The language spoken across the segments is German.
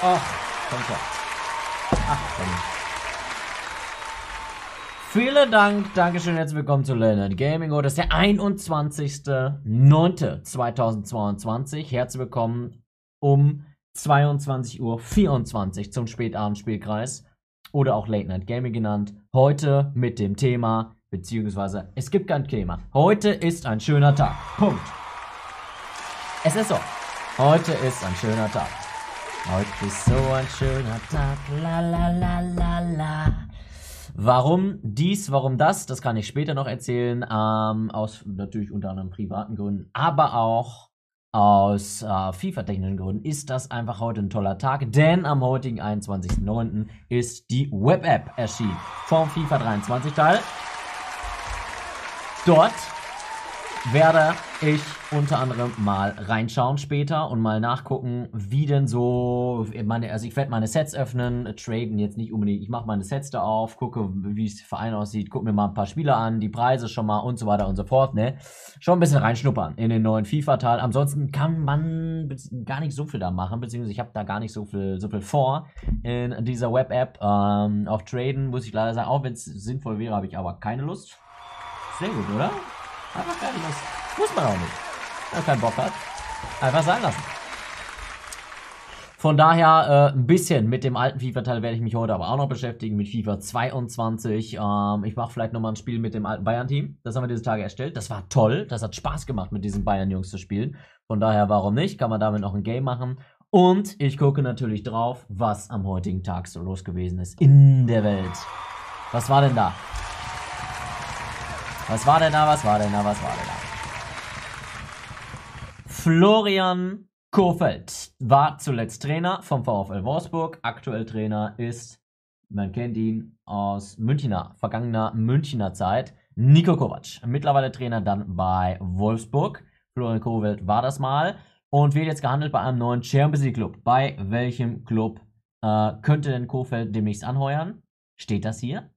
Ach, komm schon. Ach, komm. Vielen Dank, Dankeschön, herzlich willkommen zu Leonard Gaming. Das ist der 21.09.2022. Herzlich willkommen um 22:24 Uhr zum Spätabendspielkreis oder auch Late Night Gaming genannt. Heute mit dem Thema, beziehungsweise es gibt kein Thema. Heute ist ein schöner Tag. Punkt. Es ist so. Heute ist ein schöner Tag. Heute ist so ein schöner Tag. La la la la la. Warum dies, warum das kann ich später noch erzählen, aus natürlich unter anderem privaten Gründen, aber auch aus FIFA-technischen Gründen ist das einfach heute ein toller Tag, denn am heutigen 21.09. ist die Web-App erschienen vom FIFA 23 Teil. Dort werde ich unter anderem mal reinschauen später und mal nachgucken, wie denn so also ich werde meine Sets öffnen, traden jetzt nicht unbedingt, ich mache meine Sets da auf, gucke, wie es der Verein aussieht, gucke mir mal ein paar Spieler an, die Preise schon mal und so weiter und so fort, ne? Schon ein bisschen reinschnuppern in den neuen FIFA-Teil. Ansonsten kann man gar nicht so viel da machen, beziehungsweise ich habe da gar nicht so viel vor in dieser Web-App. Auf Traden muss ich leider sagen, auch wenn es sinnvoll wäre, habe ich aber keine Lust. Sehr gut, oder? Einfach keine Lust. Muss man auch nicht. Wenn man keinen Bock hat, einfach sein lassen. Von daher ein bisschen mit dem alten FIFA-Teil werde ich mich heute aber auch noch beschäftigen, mit FIFA 22. Ich mache vielleicht nochmal ein Spiel mit dem alten Bayern-Team. Das haben wir diese Tage erstellt. Das war toll. Das hat Spaß gemacht, mit diesen Bayern-Jungs zu spielen. Von daher, warum nicht? Kann man damit noch ein Game machen. Und ich gucke natürlich drauf, was am heutigen Tag so los gewesen ist in der Welt. Was war denn da? Was war denn da? Florian Kohfeldt war zuletzt Trainer vom VfL Wolfsburg. Aktuell Trainer ist, man kennt ihn aus vergangener Münchner Zeit, Niko Kovac. Mittlerweile Trainer dann bei Wolfsburg. Florian Kohfeldt war das mal und wird jetzt gehandelt bei einem neuen Champions League Club. Bei welchem Club könnte denn Kohfeldt demnächst anheuern? Steht das hier?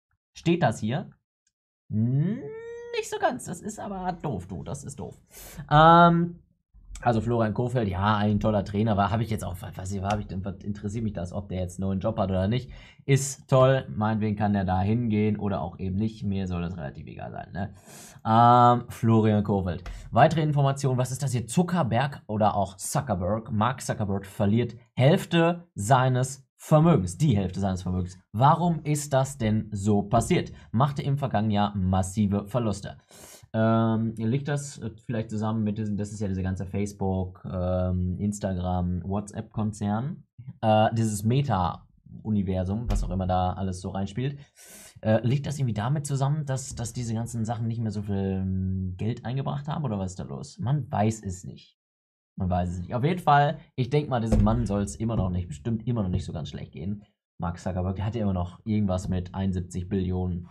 Nicht so ganz. Das ist aber doof, du. Das ist doof. Also Florian Kohfeldt, ja, ein toller Trainer war. Habe ich jetzt auch, was interessiert mich das, ob der jetzt einen neuen Job hat oder nicht. Ist toll. Meinetwegen kann der da hingehen oder auch eben nicht. Mir soll das relativ egal sein, ne? Florian Kohfeldt. Weitere Informationen, was ist das hier? Zuckerberg oder auch Zuckerberg. Mark Zuckerberg verliert Hälfte seines Vermögens, die Hälfte seines Vermögens. Warum ist das denn so passiert? Machte im vergangenen Jahr massive Verluste. Liegt das vielleicht zusammen mit diesem, das ist ja diese ganze Facebook, Instagram, WhatsApp-Konzern, dieses Meta-Universum, was auch immer da alles so reinspielt. Liegt das irgendwie damit zusammen, dass diese ganzen Sachen nicht mehr so viel Geld eingebracht haben oder was ist da los? Man weiß es nicht. Auf jeden Fall, ich denke mal, diesem Mann soll es bestimmt immer noch nicht so ganz schlecht gehen. Mark Zuckerberg, der hat ja immer noch irgendwas mit 71 Milliarden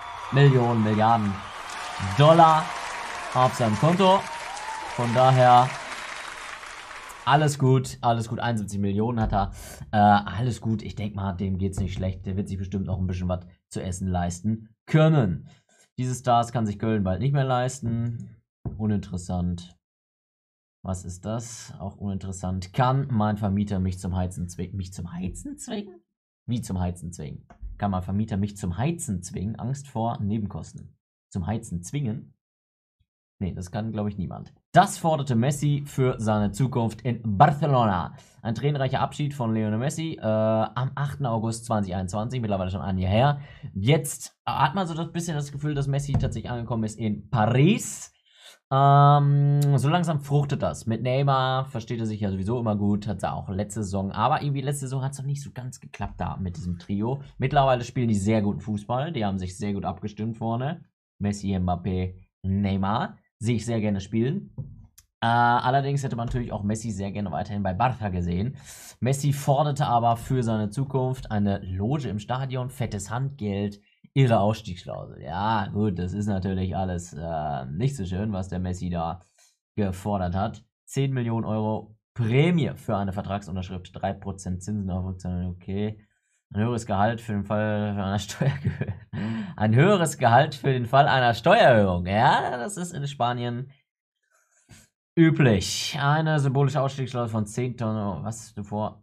Dollar auf seinem Konto. Von daher, alles gut, 71 Millionen hat er. Alles gut, ich denke mal, dem geht es nicht schlecht. Der wird sich bestimmt noch ein bisschen was zu essen leisten können. Diese Stars kann sich Köln bald nicht mehr leisten. Uninteressant. Was ist das? Auch uninteressant. Kann mein Vermieter mich zum Heizen zwingen? Mich zum Heizen zwingen? Wie zum Heizen zwingen? Kann mein Vermieter mich zum Heizen zwingen? Angst vor Nebenkosten. Zum Heizen zwingen? Nee, das kann, glaube ich, niemand. Das forderte Messi für seine Zukunft in Barcelona. Ein tränenreicher Abschied von Lionel Messi am 8. August 2021, mittlerweile schon ein Jahr her. Jetzt hat man so ein bisschen das Gefühl, dass Messi tatsächlich angekommen ist in Paris. So langsam fruchtet das. Mit Neymar versteht er sich ja sowieso immer gut, hat er auch letzte Saison, aber irgendwie letzte Saison hat es noch nicht so ganz geklappt da mit diesem Trio. Mittlerweile spielen die sehr guten Fußball, die haben sich sehr gut abgestimmt vorne. Messi, Mbappé, Neymar, sehe ich sehr gerne spielen. Allerdings hätte man natürlich auch Messi sehr gerne weiterhin bei Barca gesehen. Messi forderte aber für seine Zukunft eine Loge im Stadion, fettes Handgeld, ihre Ausstiegsklausel. Ja, gut, das ist natürlich alles nicht so schön, was der Messi da gefordert hat. 10 Millionen Euro Prämie für eine Vertragsunterschrift, 3% Zinsen auf Rückzahlung, okay. Ein höheres Gehalt für den Fall einer Steuererhöhung. Ein höheres Gehalt für den Fall einer Steuererhöhung. Ja, das ist in Spanien üblich. Eine symbolische Ausstiegsklausel von 10 Tonnen. Was davor?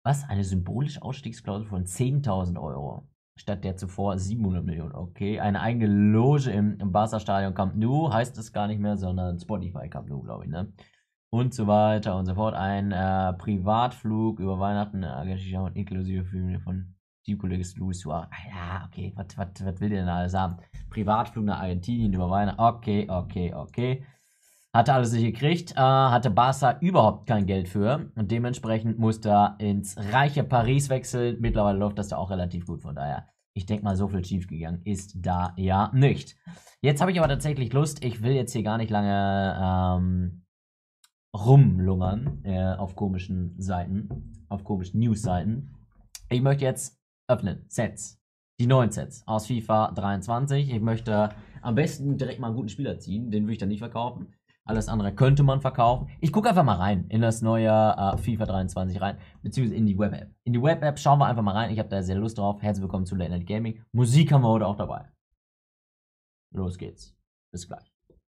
Was? Eine symbolische Ausstiegsklausel von 10.000 Euro. Statt der zuvor 700 Millionen. Okay. Eine eigene Loge im Barca-Stadion Camp Nou heißt es gar nicht mehr, sondern Spotify Camp Nou, glaube ich, ne? Und so weiter und so fort. Ein Privatflug über Weihnachten, und inklusive Flüge von Teamkollege Luis Suarez. Ja, okay. Was will der denn alles haben? Privatflug nach Argentinien über Weihnachten. Okay. Hatte alles nicht gekriegt, hatte Barca überhaupt kein Geld für und dementsprechend musste er ins reiche Paris wechseln. Mittlerweile läuft das da auch relativ gut, von daher, ich denke mal, so viel schief gegangen ist da ja nicht. Jetzt habe ich aber tatsächlich Lust, ich will jetzt hier gar nicht lange rumlungern auf komischen Seiten, auf komischen News-Seiten. Ich möchte jetzt öffnen, Sets. Die neuen Sets aus FIFA 23. Ich möchte am besten direkt mal einen guten Spieler ziehen, den will ich dann nicht verkaufen. Alles andere könnte man verkaufen. Ich gucke einfach mal rein in das neue FIFA 23 rein, beziehungsweise in die Web-App. In die Web-App schauen wir einfach mal rein. Ich habe da sehr Lust drauf. Herzlich willkommen zu Late Night Gaming. Musik haben wir heute auch dabei. Los geht's. Bis gleich.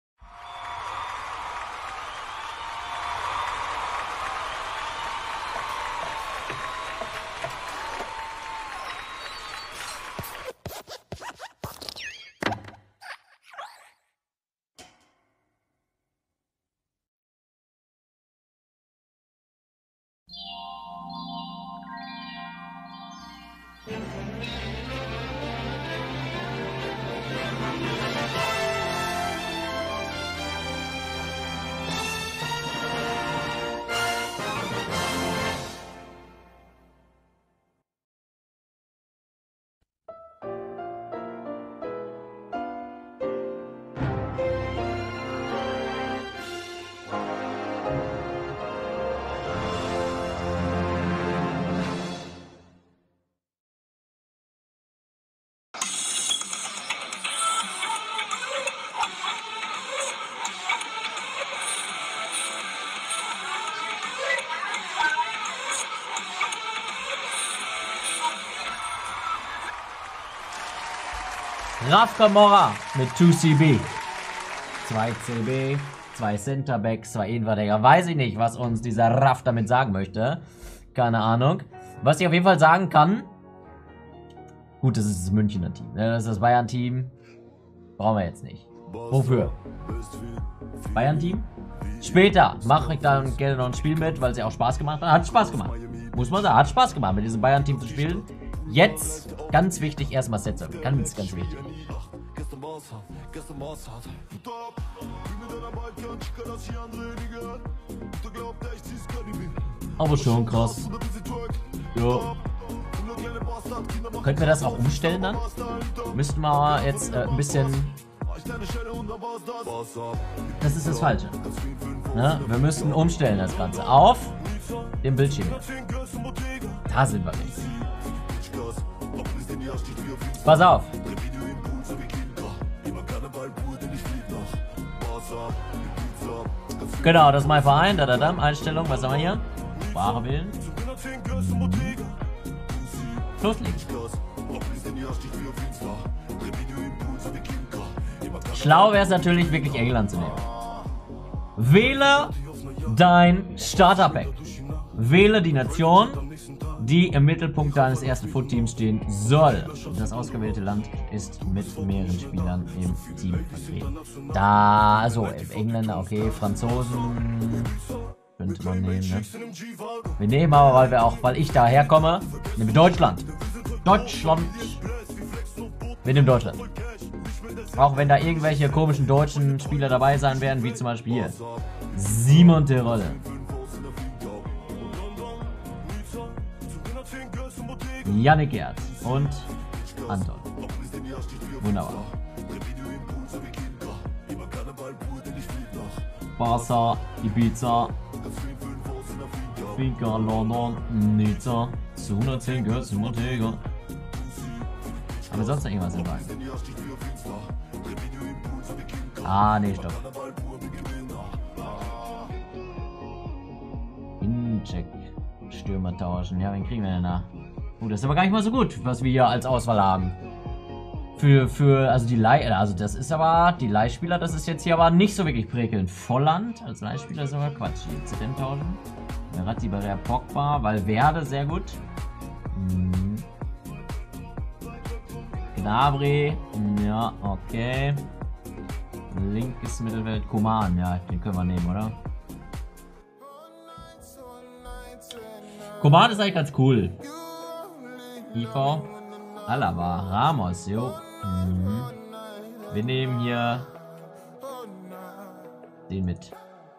Raf Camora mit 2CB. 2 CB, 2 Centerbacks, 2 Innenverteidiger. Weiß ich nicht, was uns dieser Raf damit sagen möchte. Keine Ahnung. Was ich auf jeden Fall sagen kann. Gut, das ist das Münchner Team. Das ist das Bayern-Team. Brauchen wir jetzt nicht. Wofür? Bayern-Team? Später mache ich dann gerne noch ein Spiel mit, weil es ja auch Spaß gemacht hat. Hat Spaß gemacht. Muss man sagen, hat Spaß gemacht, mit diesem Bayern-Team zu spielen. Jetzt, ganz wichtig, erstmal Sets öffnen. Ganz wichtig. Aber schon krass. Jo. Könnten wir das auch umstellen dann? Müssten wir jetzt ein bisschen... Das ist das Falsche. Ne? Wir müssten umstellen das Ganze auf dem Bildschirm. Da sind wir nicht. Pass auf. Genau, das ist mein Verein. Einstellung, was haben wir hier? Sprache wählen. Loslegen. Schlau wäre es natürlich, wirklich England zu nehmen. Wähle dein Starterpack. Wähle die Nation, die im Mittelpunkt deines ersten Foot-Teams stehen soll. Das ausgewählte Land ist mit mehreren Spielern im Team vertreten. Da, also Engländer, okay, Franzosen könnte man nehmen, ne? Wir nehmen aber, weil ich daher komme, nehmen wir Deutschland. Wir nehmen Deutschland. Auch wenn da irgendwelche komischen deutschen Spieler dabei sein werden, wie zum Beispiel hier. Simon Terodde. Yannick Gerd und Anton. Wunderbar. Barca, Ibiza, Finca, London, Nizza, zu 110 gehört zu Montego. Aber sonst noch irgendwas dabei? Ah, nee, stopp. Innencheck. Stürmer tauschen. Ja, wen kriegen wir denn da? Das ist aber gar nicht mal so gut, was wir hier als Auswahl haben. also die also das ist aber, die Leihspieler, das ist jetzt hier aber nicht so wirklich prickelnd. Volland als Leihspieler ist aber Quatsch. Inzident tauschen. Verratti, Barrea, Pogba, Valverde, sehr gut. Gnabry, ja, okay. Linkes Mittelfeld, Coman, ja, den können wir nehmen, oder? Coman ist eigentlich ganz cool. IV, Alaba, Ramos, jo. Wir nehmen hier den mit.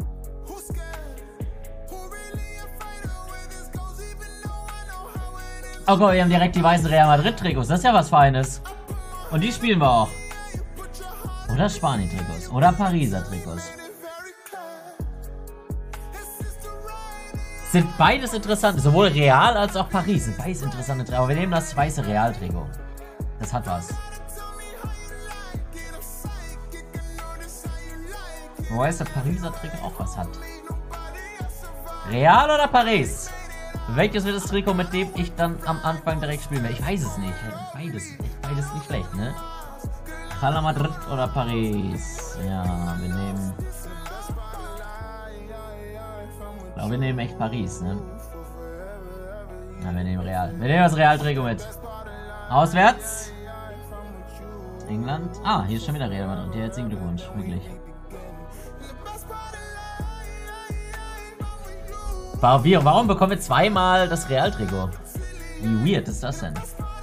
Oh Gott, wir haben direkt die weißen Real Madrid Trikots. Das ist ja was Feines. Und die spielen wir auch. Oder Spanien Trikots. Oder Pariser Trikots. Sind beides interessant. Sowohl Real als auch Paris. Sind beides interessante Trikots. Aber wir nehmen das weiße Real Trikot. Das hat was. Wobei es der Pariser Trikot auch was hat. Real oder Paris? Welches wird das Trikot, mit dem ich dann am Anfang direkt spielen werde? Ich weiß es nicht. Beides nicht schlecht, ne? Real Madrid oder Paris? Ja, wir nehmen... Ich glaube, wir nehmen echt Paris, ne? Ja, wir nehmen Real. Wir nehmen das Real-Trikot mit. Auswärts. England. Ah, hier ist schon wieder Real Madrid. Herzlichen Glückwunsch, wirklich. Warum bekommen wir zweimal das Real-Trikot? Wie weird ist das denn?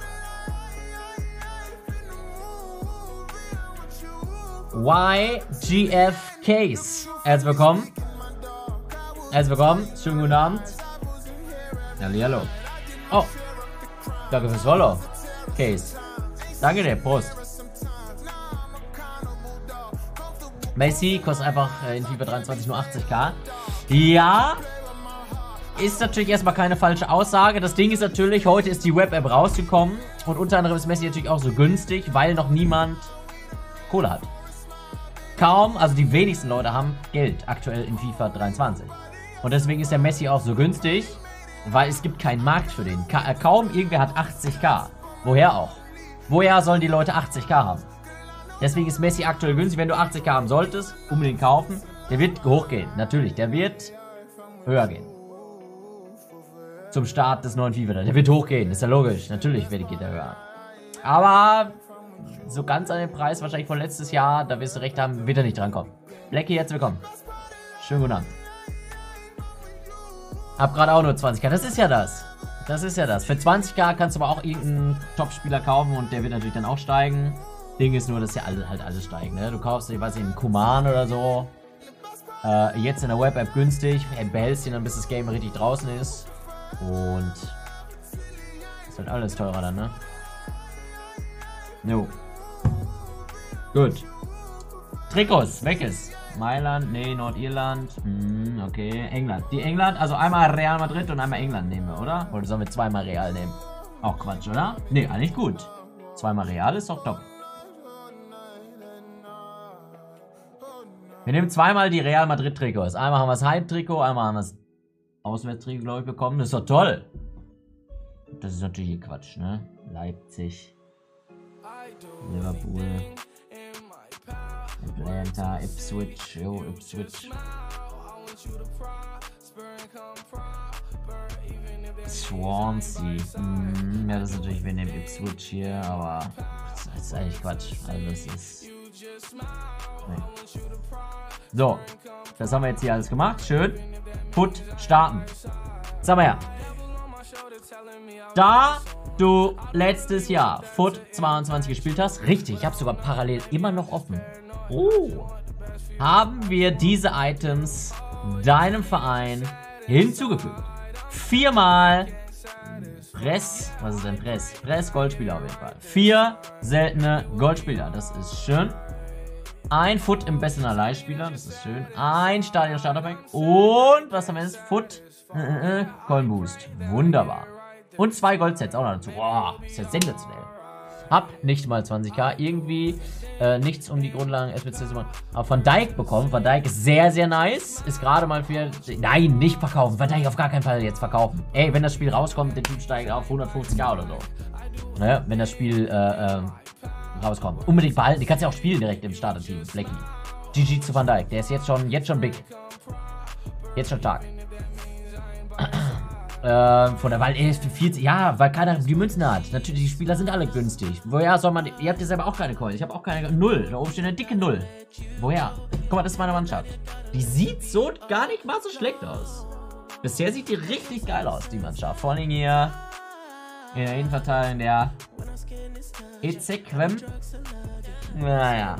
YGF Case. Herzlich willkommen. Herzlich willkommen. Schönen guten Abend. Hallo. Oh. Danke fürs Follow. Case. Danke dir. Prost. Messi kostet einfach in FIFA 23 nur 80k. Ja. Ist natürlich erstmal keine falsche Aussage. Das Ding ist natürlich, heute ist die Web-App rausgekommen. Und unter anderem ist Messi natürlich auch so günstig, weil noch niemand Kohle hat. Kaum, also die wenigsten Leute haben Geld aktuell in FIFA 23. Und deswegen ist der Messi auch so günstig, weil es gibt keinen Markt für den. Kaum irgendwer hat 80k. Woher auch? Woher sollen die Leute 80k haben? Deswegen ist Messi aktuell günstig. Wenn du 80k haben solltest, unbedingt kaufen. Der wird hochgehen. Natürlich, der wird höher gehen. Zum Start des neuen FIFA. Der wird hochgehen, ist ja logisch. Natürlich geht der höher. Aber so ganz an den Preis wahrscheinlich von letztes Jahr, da wirst du recht haben, wird er nicht drankommen. Blackie, jetzt willkommen. Schönen guten Abend. Hab gerade auch nur 20k. Das ist ja das. Das ist ja das. Für 20k kannst du aber auch irgendeinen Top-Spieler kaufen und der wird natürlich dann auch steigen. Ding ist nur, dass ja alle steigen. Ne? Du kaufst, ich weiß nicht, einen Coman oder so. Jetzt in der Web-App günstig. Behältst ihn dann, bis das Game richtig draußen ist. Und es wird alles teurer dann, ne? Jo. Gut. Trikots, weg ist. Mailand, nee, Nordirland. Okay, England. Die England, also einmal Real Madrid und einmal England nehmen wir, oder? Oder sollen wir zweimal Real nehmen? Auch Quatsch, oder? Nee, eigentlich gut. Zweimal Real ist doch top. Wir nehmen zweimal die Real Madrid Trikots. Einmal haben wir das Heimtrikot, einmal haben wir das Auswärtstrikot, glaube ich, bekommen. Das ist doch toll. Das ist natürlich Quatsch, ne? Leipzig. Liverpool. Atlanta, Ipswich. Jo, Ipswich. Swansea. Ja, das ist natürlich, wir nehmen Ipswich hier, aber das ist eigentlich Quatsch. Also das ist... Nee. So, das haben wir jetzt hier alles gemacht. Schön. Put, starten. Sag mal her. Da du letztes Jahr Foot 22 gespielt hast, richtig, ich habe sogar parallel immer noch offen. Haben wir diese Items deinem Verein hinzugefügt. 4-mal Press, was ist denn Press? Press Goldspieler auf jeden Fall. 4 seltene Goldspieler, das ist schön. Ein Foot im besten Leihspieler, das ist schön. Ein Stadion Starterpack und was haben wir jetzt? Foot Coin Boost, wunderbar. Und 2 Goldsets auch noch dazu. Boah, ist ja sensationell. Hab nicht mal 20k, irgendwie nichts um die Grundlagen SBC zu machen. Aber Van Dijk bekommen. Van Dijk ist sehr, sehr nice. Ist gerade mal für... Nein, nicht verkaufen. Van Dijk auf gar keinen Fall jetzt verkaufen. Ey, wenn das Spiel rauskommt, der Typ steigt auf 150k oder so. Ne? Wenn das Spiel rauskommen. Unbedingt behalten. Die kannst du ja auch spielen direkt im Starter-Team. Blackie. GG zu Van Dijk. Der ist jetzt schon big. Jetzt schon stark. Von der Wahl 40. Ja, weil keiner die Münzen hat. Natürlich, die Spieler sind alle günstig. Woher soll man. Ihr habt ja selber auch keine Coins. Ich habe auch keine. 0. Da oben steht eine dicke 0. Woher? Guck mal, das ist meine Mannschaft. Die sieht so gar nicht mal so schlecht aus. Bisher sieht die richtig geil aus, die Mannschaft. Vor allem hier in der Innenverteidigung der Ezequem. Naja.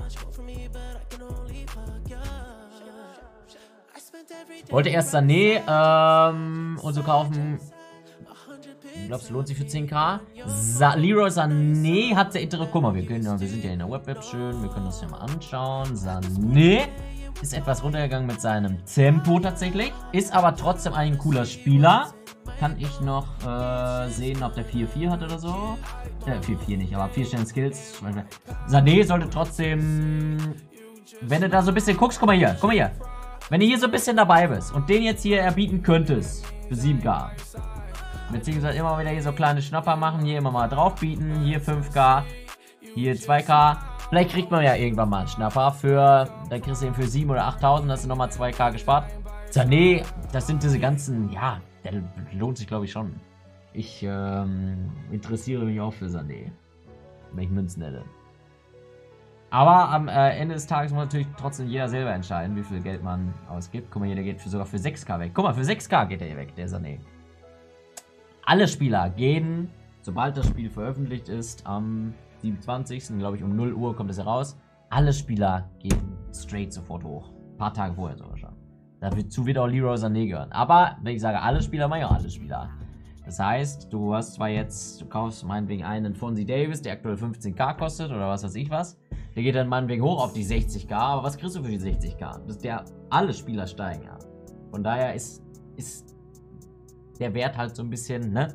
Wollte erst Sané und so kaufen. Ich glaube, es lohnt sich für 10k. Leroy Sané hat der Intere. Guck mal, wir sind ja in der Web schön. Wir können uns ja mal anschauen. Sané ist etwas runtergegangen mit seinem Tempo tatsächlich. Ist aber trotzdem ein cooler Spieler. Kann ich noch sehen, ob der 4-4 hat oder so. 4-4 nicht, aber 4 Sterne Skills. Sané sollte trotzdem. Wenn du da so ein bisschen guckst, guck mal hier. Wenn du hier so ein bisschen dabei bist und den jetzt hier erbieten könntest für 7k. Beziehungsweise immer wieder hier so kleine Schnapper machen, hier immer mal drauf bieten, hier 5k, hier 2k. Vielleicht kriegt man ja irgendwann mal einen Schnapper für, dann kriegst du ihn für 7.000 oder 8.000, hast du nochmal 2k gespart. Sané, das sind diese ganzen, ja, der lohnt sich glaube ich schon. Ich interessiere mich auch für Sané, wenn ich Münzen hätte. Aber am Ende des Tages muss natürlich trotzdem jeder selber entscheiden, wie viel Geld man ausgibt. Guck mal hier, der geht sogar für 6k weg. Guck mal, für 6k geht der hier weg, der Sané. Alle Spieler gehen, sobald das Spiel veröffentlicht ist, am 27. glaube ich um 0 Uhr kommt es heraus. Alle Spieler gehen straight sofort hoch. Ein paar Tage vorher sogar schon. Dazu wird auch Leroy Sané gehören. Aber wenn ich sage alle Spieler, meine ich auch alle Spieler. Das heißt, du hast zwar jetzt, du kaufst meinetwegen einen Fonzie Davis, der aktuell 15k kostet oder was weiß ich was. Der geht dann meinetwegen hoch auf die 60k, aber was kriegst du für die 60k? Das ist der, alle Spieler steigen ja. Von daher ist der Wert halt so ein bisschen, ne?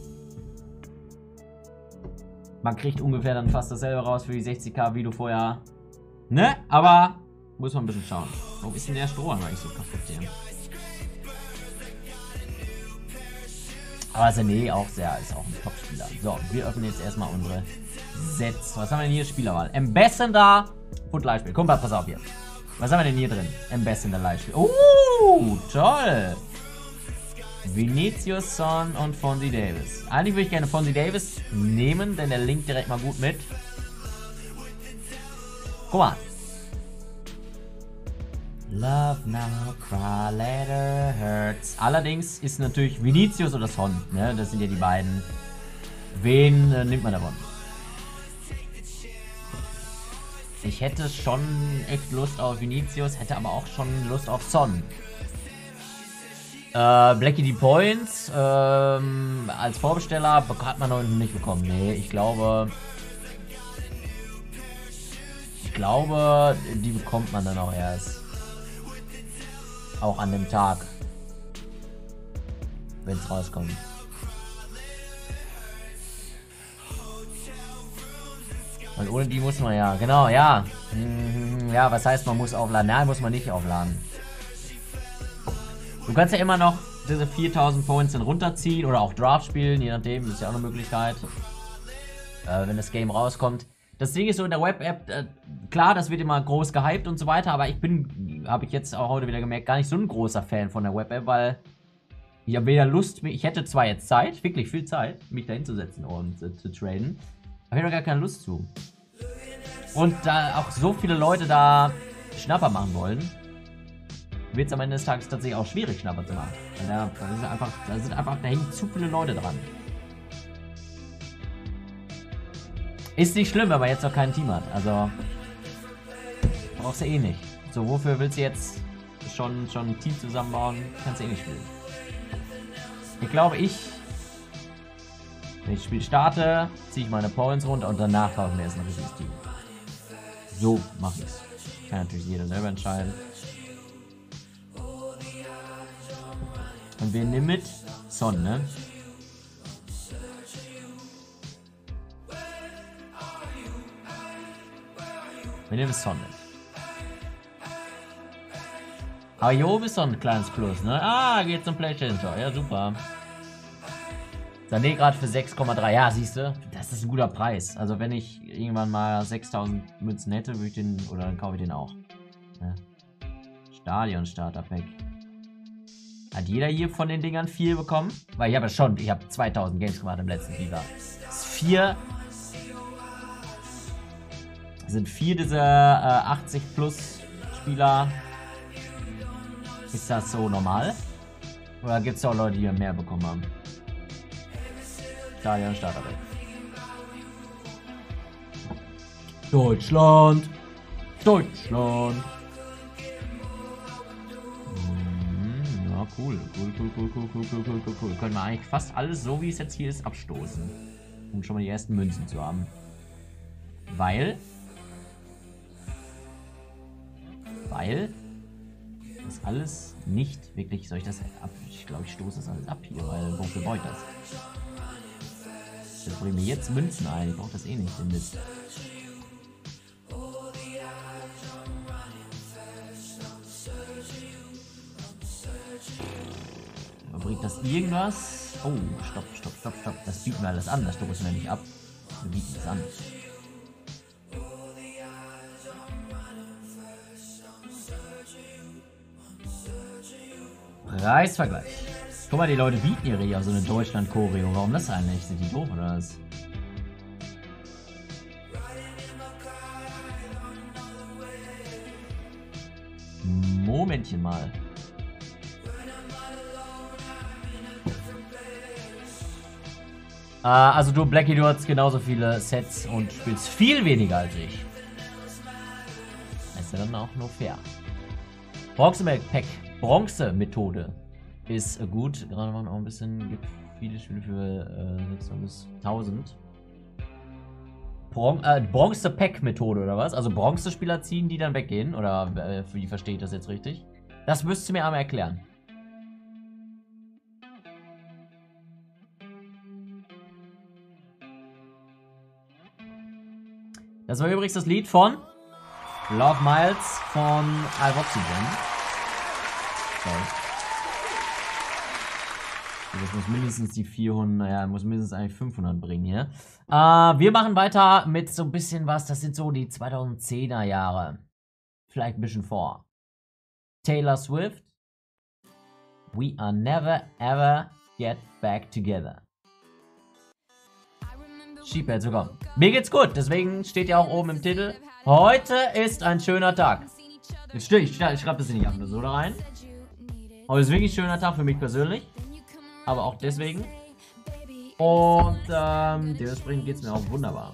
Man kriegt ungefähr dann fast dasselbe raus für die 60k, wie du vorher, ne? Aber muss man ein bisschen schauen. Warum ist denn der Strohhalm eigentlich so kaputt hier? Aber Sané auch ist auch ein Top-Spieler. So, wir öffnen jetzt erstmal unsere Sets. Was haben wir denn hier? Spielerwahl. Ambassador und Leihspiel. Guck mal, pass auf hier. Was haben wir denn hier drin? Ambassador Leihspiel. Toll. Vinicius, Son und Fonzie Davis. Eigentlich würde ich gerne Fonzie Davis nehmen, denn der linkt direkt mal gut mit. Guck mal. Love now, cry later, hurts. Allerdings ist natürlich Vinicius oder Son, ne? Das sind ja die beiden. Wen nimmt man davon? Ich hätte schon echt Lust auf Vinicius, hätte aber auch schon Lust auf Son. Blackie die Points als Vorbesteller hat man noch nicht bekommen. Nee, ich glaube, die bekommt man dann auch erst. Auch an dem Tag. Wenn es rauskommt. Weil ohne die muss man ja. Genau, ja. Ja, was heißt man muss aufladen? Nein, muss man nicht aufladen. Du kannst ja immer noch diese 4000 Points dann runterziehen oder auch Draft spielen, je nachdem. Das ist ja auch eine Möglichkeit. Wenn das Game rauskommt. Das Ding ist so in der Web-App, klar, das wird immer groß gehypt und so weiter, aber habe ich jetzt auch heute wieder gemerkt, gar nicht so ein großer Fan von der Web-App, weil ich habe weder Lust, ich hätte zwar jetzt Zeit, wirklich viel Zeit, mich da hinzusetzen und zu traden, aber ich habe gar keine Lust zu. Und da auch so viele Leute da Schnapper machen wollen, wird es am Ende des Tages tatsächlich auch schwierig, Schnapper zu machen. Da hängen zu viele Leute dran. Ist nicht schlimm, wenn man jetzt noch kein Team hat. Also, brauchst du eh nicht. So, wofür willst du jetzt schon ein Team zusammenbauen? Kannst du eh nicht spielen. Ich glaube, wenn ich das Spiel starte, ziehe ich meine Points runter und danach kaufen wir erst ein richtiges Team. So mache ich es. Kann natürlich jeder selber entscheiden. Und wir nehmen mit Son, ne? Wir nehmen Son mit. Aber hier oben ist so ein kleines Plus, ne? Ah, geht zum PlayStation Store. Ja, super. Sané gerade für 6,3. Ja, siehst du, das ist ein guter Preis. Also wenn ich irgendwann mal 6000 Münzen hätte, würde ich den, oder dann kaufe ich den auch. Ja. Stadion-Starter-Pack. Hat jeder hier von den Dingern 4 bekommen? Weil ich habe 2000 Games gemacht im letzten FIFA. Sind 4 dieser 80 plus Spieler. Ist das so normal? Oder gibt es auch Leute, die hier mehr bekommen haben? Stadion, Starter. Deutschland! Deutschland! Ja, cool. Cool. Können wir eigentlich fast alles, so wie es jetzt hier ist, abstoßen. Um schon mal die ersten Münzen zu haben. Weil das alles nicht wirklich, soll ich das ab? Ich glaube, ich stoße das alles ab hier, weil wofür brauche ich das? Das bringt mir jetzt Münzen ein, ich brauche das eh nicht, den Mist. Bringt das irgendwas? Oh, stopp. Das bieten wir alles an, das stoßen wir nicht ab. Wir bieten es an. Preisvergleich. Guck mal, die Leute bieten ihre hier so eine Deutschland-Choreo. Warum das eigentlich? Sind die doof oder was? Momentchen mal. Also du, Blackie, du hast genauso viele Sets und spielst viel weniger als ich. Das ist ja dann auch nur fair. Bronze-Pack. Bronze-Methode ist gut. Gerade waren auch ein bisschen, gibt viele Spiele für 600 bis 1000. Bronze-Pack-Methode oder was? Also Bronze-Spieler ziehen, die dann weggehen? Oder wie verstehe ich das jetzt richtig? Das müsst ihr mir einmal erklären. Das war übrigens das Lied von Love Miles von Alvoxygen. Sorry. Das muss mindestens die 400, naja, muss mindestens eigentlich 500 bringen hier. Wir machen weiter mit so ein bisschen was, das sind so die 2010er Jahre. Vielleicht ein bisschen vor. Taylor Swift. We are never ever get back together. Sheephead sogar. Mir geht's gut, deswegen steht ja auch oben im Titel. Heute ist ein schöner Tag. Ich schreibe das in die Episode rein. Heute ist wirklich ein schöner Tag für mich persönlich. Aber auch deswegen. Und dementsprechend geht's mir auch wunderbar.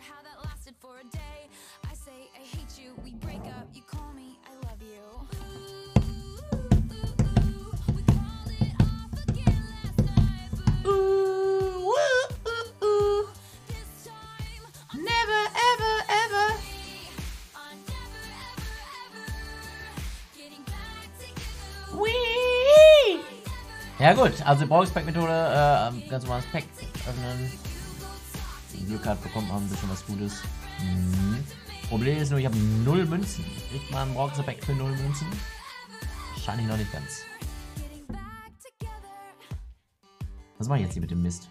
Ja gut, also Bronze-Pack-Methode, ganz normales Pack öffnen. Wenn Glück hat, bekommt man ein bisschen was Gutes. Problem ist nur, ich habe 0 Münzen. Kriegt man ein Bronze-Pack für 0 Münzen? Wahrscheinlich noch nicht ganz. Was mache ich jetzt hier mit dem Mist?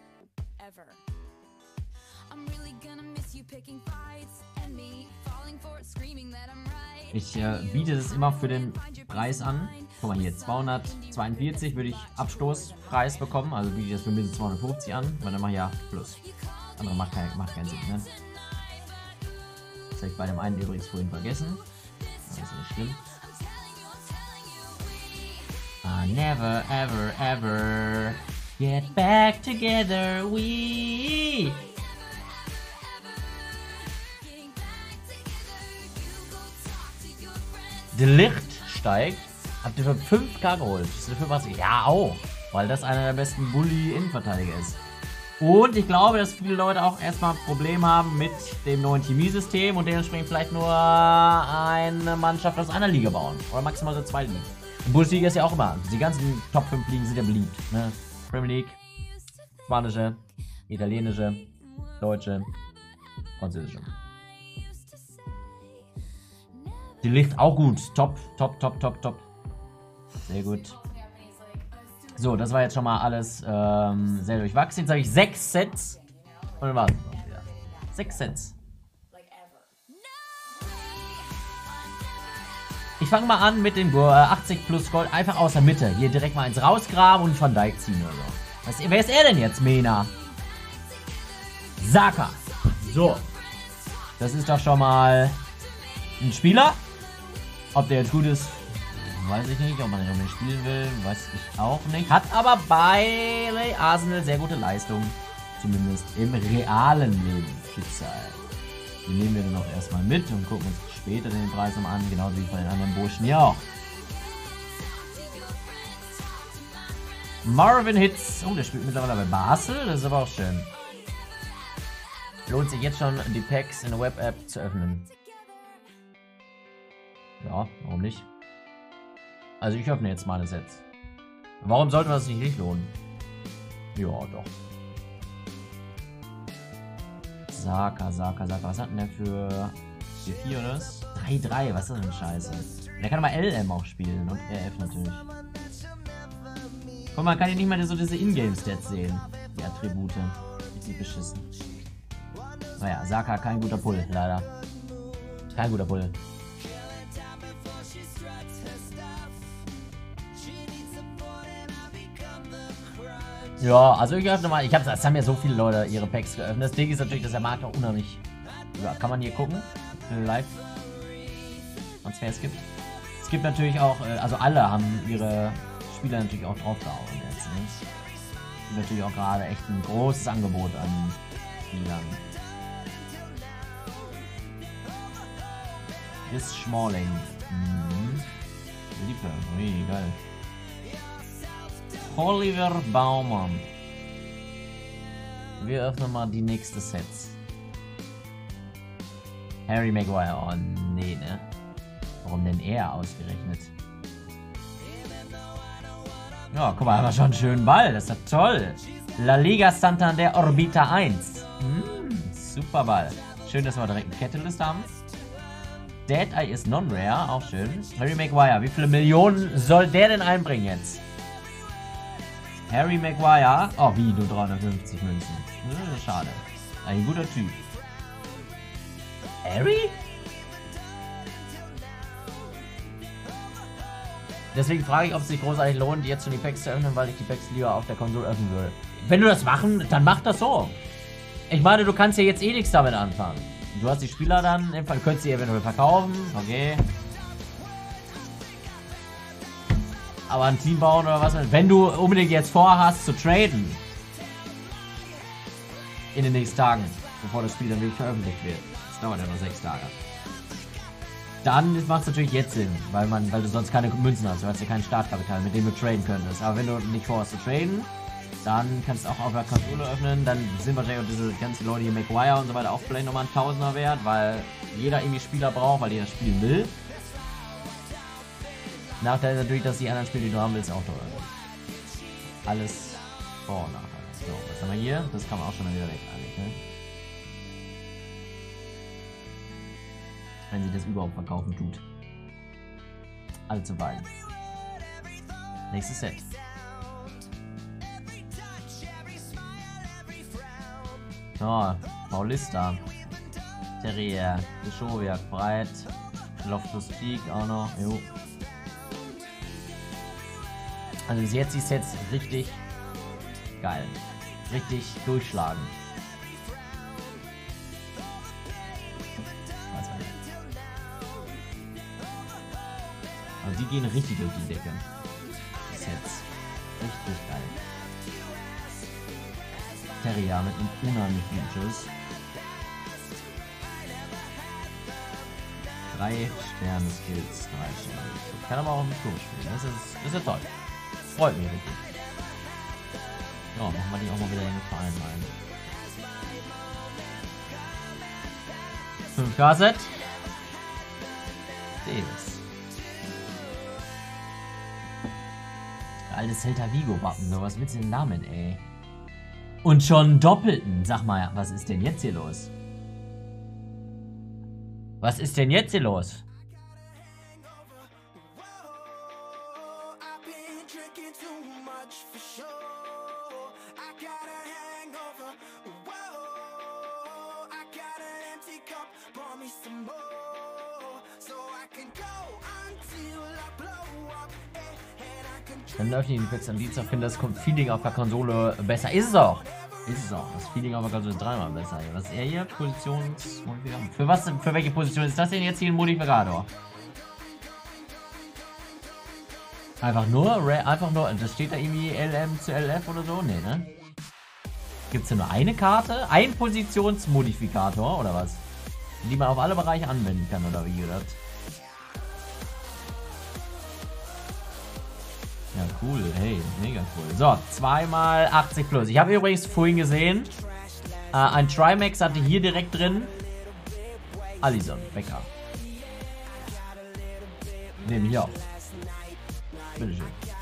Ich biete das immer für den Preis an. Guck mal hier, 242 würde ich Abstoßpreis bekommen. Also biete ich das für mindestens 250 an, weil dann mache ich ja Plus. Andere macht keinen Sinn, ne? Das habe ich bei dem einen übrigens vorhin vergessen. Das ist nicht schlimm. I never ever ever get back together, we. Der Licht steigt. Habt ihr für 5K geholt? Das ist für was? Ja, auch. Weil das einer der besten Bully-Innenverteidiger ist. Und ich glaube, dass viele Leute auch erstmal ein Problem haben mit dem neuen Chemie-System und dementsprechend vielleicht nur eine Mannschaft aus einer Liga bauen. Oder maximal so 2 Ligen. Und Bundesliga ist ja auch immer. Die ganzen Top 5 Ligen sind ja beliebt. Ne? Premier League, spanische, italienische, deutsche, französische. Die Licht auch gut. Top. Sehr gut. So, das war jetzt schon mal alles sehr durchwachsen. Jetzt habe ich 6 Sets. Und dann war es noch wieder. 6 Sets. Ich fange mal an mit dem 80 plus Gold. Einfach aus der Mitte. Hier direkt mal eins rausgraben und Van Dijk ziehen oder so. Wer ist er denn jetzt, Mena? Saka. So. Das ist doch schon mal ein Spieler. Ob der jetzt gut ist, weiß ich nicht. Ob man den spielen will, weiß ich auch nicht. Hat aber bei Arsenal sehr gute Leistung. Zumindest im realen Leben gezeigt. Die nehmen wir dann auch erstmal mit und gucken uns später den Preis nochmal an. Genauso wie bei den anderen Burschen hier auch. Marvin Hitz. Oh, der spielt mittlerweile bei Basel. Das ist aber auch schön. Lohnt sich jetzt schon, die Packs in der Web-App zu öffnen. Ja, warum nicht? Also ich öffne jetzt mal das Sets. Warum sollte man das nicht lohnen? Ja, doch. Saka. Was hat denn der für 4-4 oder was? 3-3, was ist das denn Scheiße? Der kann aber LM auch spielen und RF natürlich. Guck mal, man kann hier nicht mal so diese Ingame-Stats sehen. Die Attribute. Richtig beschissen. Naja, Saka kein guter Pull, leider. Kein guter Pull. Ja, also ich öffne mal. Es haben ja so viele Leute ihre Packs geöffnet. Das Ding ist natürlich, dass der Markt auch unheimlich. Ja, kann man hier gucken. Live. Transfers gibt. Es gibt natürlich auch, also alle haben ihre Spieler natürlich auch draufgehauen jetzt, ne? Es gibt natürlich auch gerade echt ein großes Angebot an Spielern. Chris Smalling. Liebe, ui, geil. Oliver Baumann. Wir öffnen mal die nächste Sets. Harry Maguire. Oh, nee, ne? Warum denn er ausgerechnet? Ja, guck mal, haben wir schon einen schönen Ball. Das ist ja toll. La Liga Santander Orbita 1. Super Ball. Schön, dass wir direkt eine Catalyst haben. Dead Eye ist non-rare. Auch schön. Harry Maguire. Wie viele Millionen soll der denn einbringen jetzt? Harry Maguire. Oh, wie? Nur 350 Münzen. Schade. Ein guter Typ. Harry? Deswegen frage ich, ob es sich großartig lohnt, jetzt schon die Packs zu öffnen, weil ich die Packs lieber auf der Konsole öffnen würde. Wenn du das machen, dann mach das so. Ich meine, du kannst ja jetzt eh nichts damit anfangen. Du hast die Spieler dann, im Fall könntest du sie eventuell verkaufen. Okay. Aber ein Team bauen oder was, wenn du unbedingt jetzt vorhast zu traden. In den nächsten Tagen, bevor das Spiel dann wirklich veröffentlicht wird. Das dauert ja noch 6 Tage. Dann macht es natürlich jetzt Sinn, weil du sonst keine Münzen hast. Du hast ja kein Startkapital, mit dem du traden könntest. Aber wenn du nicht vorhast zu traden, dann kannst du auch auf der Konsole öffnen. Dann sind wahrscheinlich auch diese ganzen Leute hier, Maguire und so weiter, auch vielleicht nochmal ein Tausender wert, weil jeder irgendwie Spieler braucht, weil jeder spielen will. Nachteil ist natürlich, dass die anderen Spiele, die du haben willst, auch teuer sind. Alles Vor- und Nachteile. So, was haben wir hier? Das kann man auch schon mal wieder weg eigentlich, ne? Wenn sie das überhaupt verkaufen tut. Allzu weit. Nächstes Set. Oh, Paulista. Terrier. Bischowiak. Breit. Loftus Cheek auch noch. Jo. Also bis jetzt die Sets richtig geil. Richtig durchschlagen. Also die gehen richtig durch die Decke. Die Sets. Richtig geil. Terrier mit einem unheimlichen Schuss. 3 Sterne Skills, 3 Sterne. Kann aber auch mit Turm spielen. Das ist ja toll. Freut mich richtig. Ja, machen wir die auch mal wieder in den Verein rein. 5K-Set. Davis. Altes Celta Vigo-Wappen. So, was willst du denn damit, ey? Und schon Doppelten. Sag mal, was ist denn jetzt hier los? Was ist denn jetzt hier los? Dann läuft die Pizza am Dienstag. Finde das Feeling auf der Konsole besser. Ist es auch. Ist es auch. Das Feeling auf der Konsole ist dreimal besser. Was ist er hier? Positionsmodifikator. Für welche Position ist das denn jetzt hier ein Modifikator? Einfach nur. Das steht da irgendwie LM zu LF oder so? Nee, ne? Gibt es denn nur eine Karte? Ein Positionsmodifikator oder was? Die man auf alle Bereiche anwenden kann oder wie gesagt? Ja, cool. Hey, mega cool. So, 2x80 plus. Ich habe übrigens vorhin gesehen, ein Trimax hatte hier direkt drin Alisson Becker. Nehme ich auf. Bitteschön.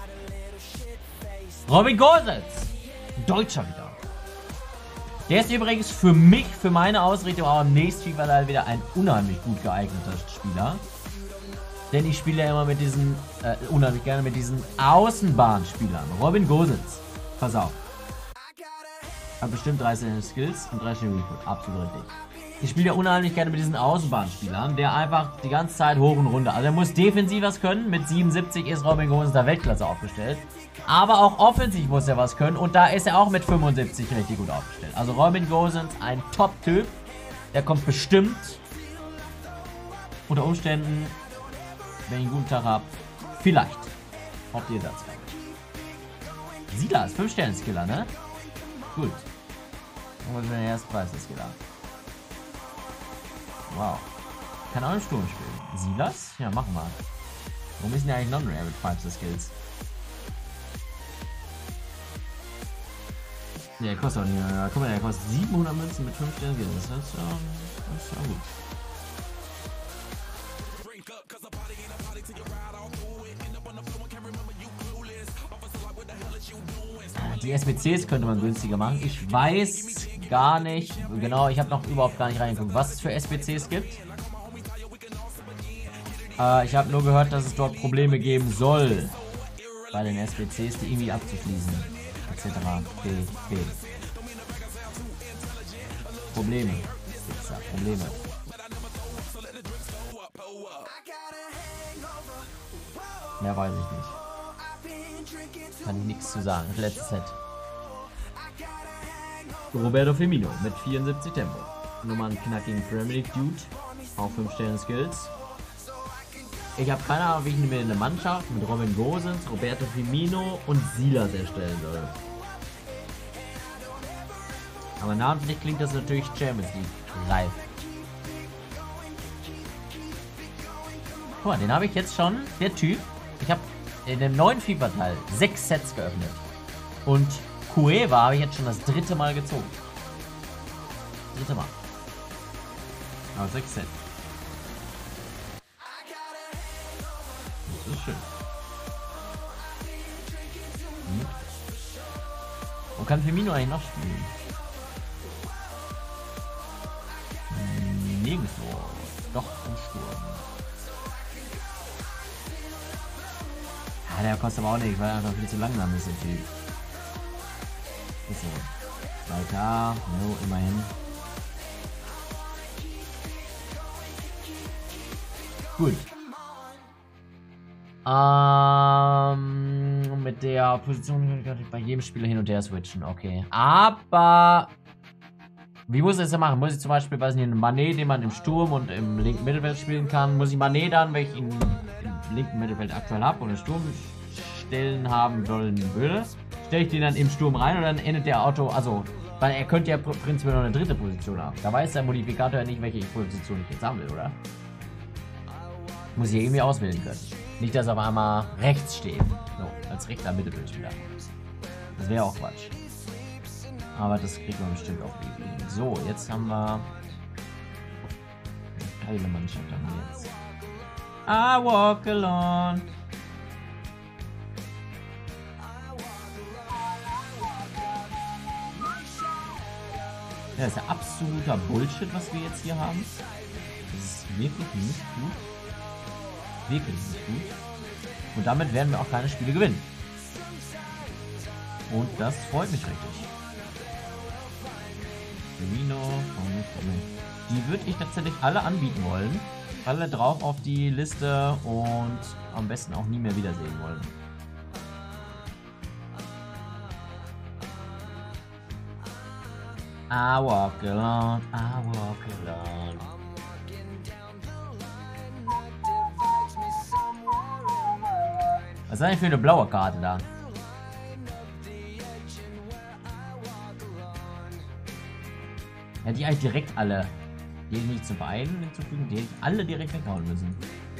Robin Gosens. Deutscher wieder. Der ist übrigens für mich, für meine Ausrichtung auch am nächsten FIFA wieder ein unheimlich gut geeigneter Spieler. Denn ich spiele ja immer mit diesen, unheimlich gerne mit diesen Außenbahnspielern. Robin Gosens. Pass auf. Hat bestimmt 13 Skills und 3 Recruit. Absolut richtig. Ich spiele ja unheimlich gerne mit diesen Außenbahnspielern, der einfach die ganze Zeit hoch und runter. Also er muss defensiv was können. Mit 77 ist Robin Gosens da Weltklasse aufgestellt. Aber auch offensiv muss er was können. Und da ist er auch mit 75 richtig gut aufgestellt. Also Robin Gosens, ein Top-Typ. Der kommt bestimmt unter Umständen, wenn ich einen guten Tag habe, vielleicht auf die Ersatzbank. Silas, 5-Sterne-Skiller, ne? Gut. Und wenn der erste Preis ist Skiller. Wow. Kann auch im Sturm spielen. Silas? Ja, machen wir. Warum ist denn eigentlich Non-Rare mit 5 Skills? Ja, der kostet auch nicht mehr. Guck mal, der kostet 700 Münzen mit 5 Sternen. Das ist ja gut. Die SBCs könnte man günstiger machen. Ich weiß gar nicht, genau, ich habe noch überhaupt gar nicht reingeguckt, was es für SBCs gibt. Ich habe nur gehört, dass es dort Probleme geben soll bei den SBCs, die irgendwie abzuschließen, etc. B. Probleme. Probleme. Mehr weiß ich nicht. Kann ich nichts zu sagen. Das letzte Set. Roberto Firmino mit 74 Tempo. Nochmal einen knackigen Premier League Dude. Auch 5 Sterne Skills. Ich habe keine Ahnung, wie ich mir eine Mannschaft mit Robin Gosens, Roberto Firmino und Silas erstellen soll. Aber namentlich klingt das natürlich Champions League reif. Guck mal, den habe ich jetzt schon. Der Typ. Ich habe in dem neuen FIFA-Teil 6 Sets geöffnet. Und Cueva habe ich jetzt schon das 3. Mal gezogen. 3. Mal. Aber 6 Sets. Das ist schön. Wo kann Firmino eigentlich noch spielen? Nirgendwo. Doch im Sturm. Ja, der kostet aber auch nicht, weil er einfach viel zu langsam ist, der Typ. Ist so. 2K, no, immerhin. Gut. Mit der Position kann ich bei jedem Spieler hin und her switchen, okay. Aber wie muss ich das denn machen? Muss ich zum Beispiel, weiß nicht, einen Mané, den man im Sturm und im linken Mittelfeld spielen kann, muss ich Mané dann, wenn ich ihn im linken Mittelfeld aktuell habe und einen Sturm stellen haben wollen würde, stelle ich den dann im Sturm rein und dann endet der Auto, also, weil er könnte ja prinzipiell noch eine 3. Position haben. Da weiß der Modifikator ja nicht, welche Position ich jetzt haben will, oder? Muss ich ja irgendwie auswählen können. Nicht, dass er auf einmal rechts steht. So, als rechter Mittelfeldspieler. Das wäre auch Quatsch. Aber das kriegt man bestimmt auch irgendwie. So, jetzt haben wir eine geile Mannschaft haben wir jetzt. I walk alone. Ja, das ist ja absoluter Bullshit, was wir jetzt hier haben. Das ist wirklich nicht gut. Wirklich nicht gut. Und damit werden wir auch keine Spiele gewinnen. Und das freut mich richtig. Firmino. Die würde ich tatsächlich alle anbieten wollen. Alle drauf auf die Liste und am besten auch nie mehr wiedersehen wollen. I walk alone, I walk alone. Was ist eigentlich für eine blaue Karte da? Ja, die eigentlich direkt alle. Die nicht zu beiden hinzufügen, die alle direkt weghauen müssen.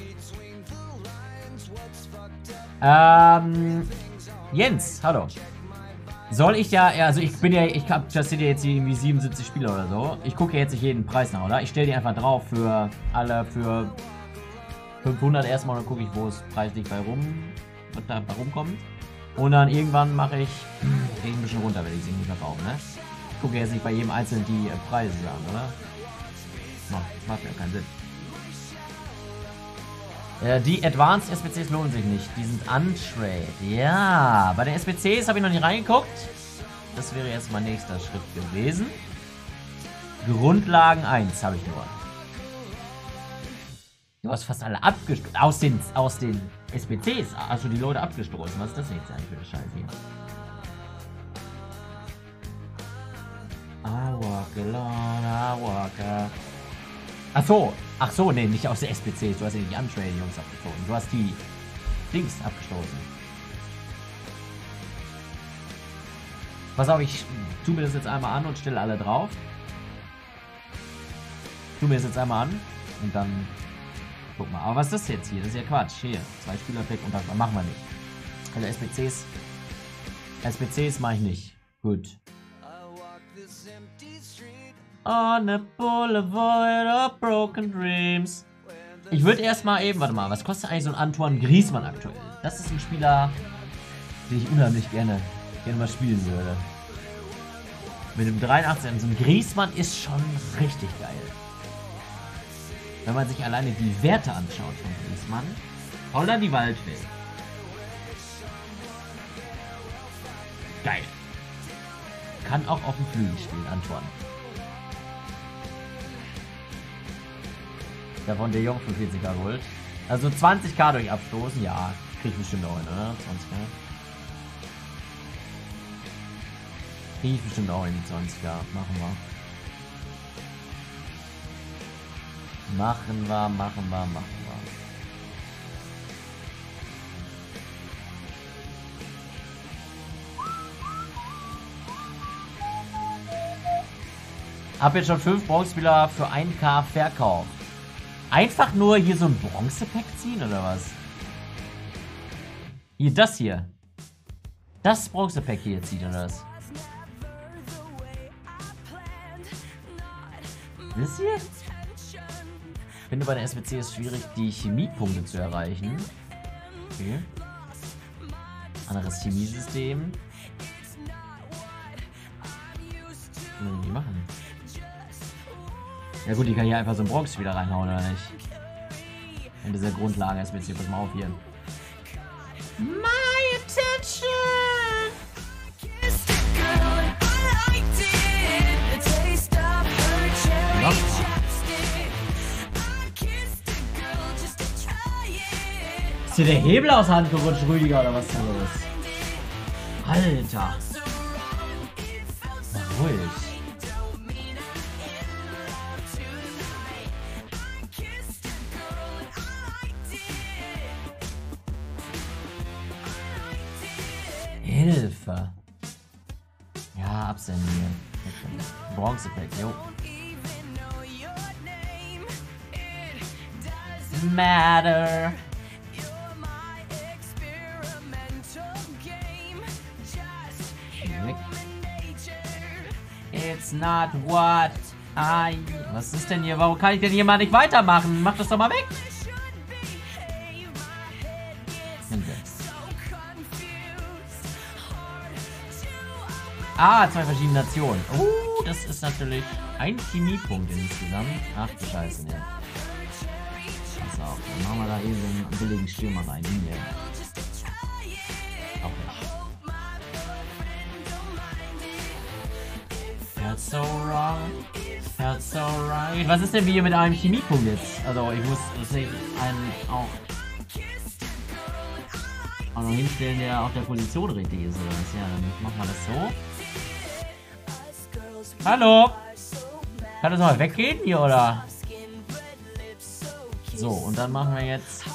Jens, hallo. Soll ich ja, also ich bin ja, ich hab das sind ja jetzt irgendwie 77 Spieler oder so. Ich gucke ja jetzt nicht jeden Preis nach, oder? Ich stelle die einfach drauf für alle, für 500 erstmal und dann gucke ich, wo es preislich bei was da rumkommt. Und dann irgendwann mache ich ein bisschen runter, wenn ich sie nicht verkaufe, ne? Ich gucke jetzt nicht bei jedem Einzelnen die Preise sagen, oder? Das macht ja keinen Sinn. Die Advanced SBCs lohnen sich nicht. Die sind untrade. Ja, bei den SBCs habe ich noch nicht reingeguckt. Das wäre jetzt mein nächster Schritt gewesen. Grundlagen 1 habe ich nur. Du hast fast alle abgestoßen. Aus den SBCs. Also die Leute abgestoßen. Was ist das jetzt eigentlich für eine Scheiße hier? I walk alone, I walk. Ach so, nee, nicht aus der SBCs. Du hast ja die Untrade-Jungs abgestoßen. Du hast die Dings abgestoßen. Pass auf, ich tue mir das jetzt einmal an und stelle alle drauf. Tu mir das jetzt einmal an und dann guck mal. Aber was ist das jetzt hier? Das ist ja Quatsch. Hier, 2 Spieler-Pack und das machen wir nicht. Also SBCs mache ich nicht. Gut. On a boulevard of broken dreams. Ich würde erstmal eben, warte mal, was kostet eigentlich so ein Antoine Griezmann aktuell? Das ist ein Spieler, den ich unheimlich gerne mal spielen würde. Mit dem 83, so ein Griezmann ist schon richtig geil. Wenn man sich alleine die Werte anschaut von Griezmann. Holla die Waldfee. Geil. Kann auch auf dem Flügel spielen, Antoine. Davon der Jung 45k geholt. Also 20k durch Abstoßen, ja, krieg ich bestimmt auch hin, oder? 20k. Krieg ich bestimmt auch hin, 20k. Machen wir. Hab jetzt schon 5 Bronzespieler für 1k verkauft. Einfach nur hier so ein Bronze-Pack ziehen, oder was? Hier, das hier. Das Bronze-Pack hier zieht, oder was? Wisst ihr? Ich finde, bei der SBC ist es schwierig, die Chemiepunkte zu erreichen. Okay. Anderes Chemiesystem. Was kann man die machen? Ja gut, die kann hier einfach so ein Bronx wieder reinhauen, oder nicht? In dieser Grundlage ist jetzt hier, pass mal auf hier. My attention! Ja. Ist dir der Hebel aus der Hand gerutscht, Rüdiger, oder was ist da los? Alter! War ruhig. Hilfe. Ja, absenden hier. Bronze-Pack, jo. Matter. It's not what I... Was ist denn hier? Warum kann ich denn hier mal nicht weitermachen? Mach das doch mal weg. Ah, 2 verschiedene Nationen. Das ist natürlich ein Chemiepunkt insgesamt. Ach du Scheiße, ne. Pass auf, dann machen wir da eben so einen billigen Stürmer rein. Hier. Auch nicht. felt so wrong. Felt so right. Was ist denn wie mit einem Chemiepunkt jetzt? Also ich muss einen auch noch hinstellen, der auf der Position richtig ist, oder was? Ja, dann machen wir das so. Hallo? Kann das mal weggehen hier, oder? So, und dann machen wir jetzt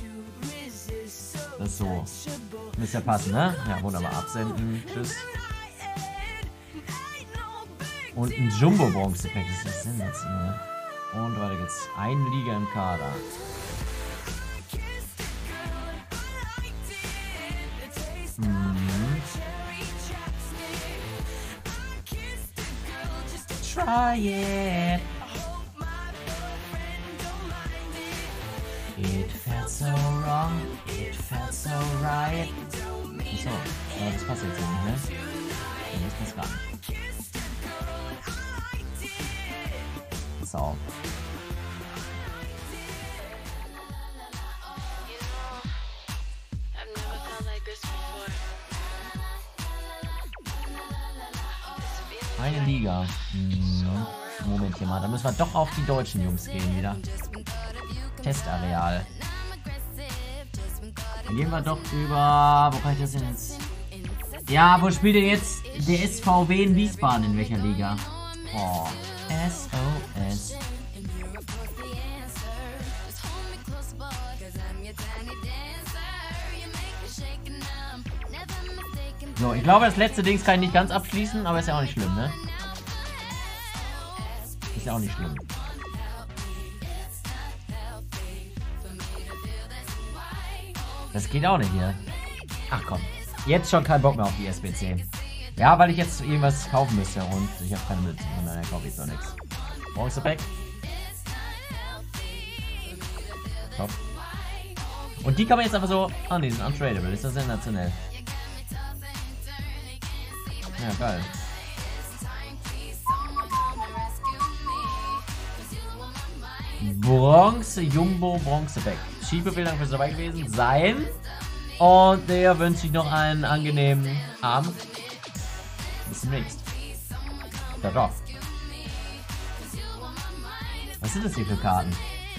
das so. Müsste ja passen, ne? Ja, wunderbar. Absenden. Tschüss. Und ein Jumbo-Bronze-Pack. Das ist sensationell. Und weiter geht's. Ein Liga im Kader. Try it. It felt so wrong. It felt so right. Achso, aber das passt jetzt nicht, ne? Nee, das passt gar nicht. So. Eine Liga. Moment mal, da müssen wir doch auf die deutschen Jungs gehen wieder. Testareal. Dann gehen wir doch über... Wo kann ich das denn jetzt? Ja, wo spielt denn jetzt der SVW in Wiesbaden? In welcher Liga? Oh. SOS. So, ich glaube, das letzte Dings kann ich nicht ganz abschließen, aber ist ja auch nicht schlimm, ne? Ist ja auch nicht schlimm. Das geht auch nicht hier. Ach komm. Jetzt schon kein Bock mehr auf die SBC. Ja, weil ich jetzt irgendwas kaufen müsste und ich habe keine Mütze. Von daher kaufe ich so nichts. Bronzepack. Top. Und die kann man jetzt einfach so... Ah, die sind untradable. Ist das sensationell. Ja, geil. Bronze, Jumbo, Bronzeback. Schiebebilder für dabei gewesen sein. Und der wünscht sich noch einen angenehmen Abend. Bis demnächst. Da doch. Was sind das hier für Karten?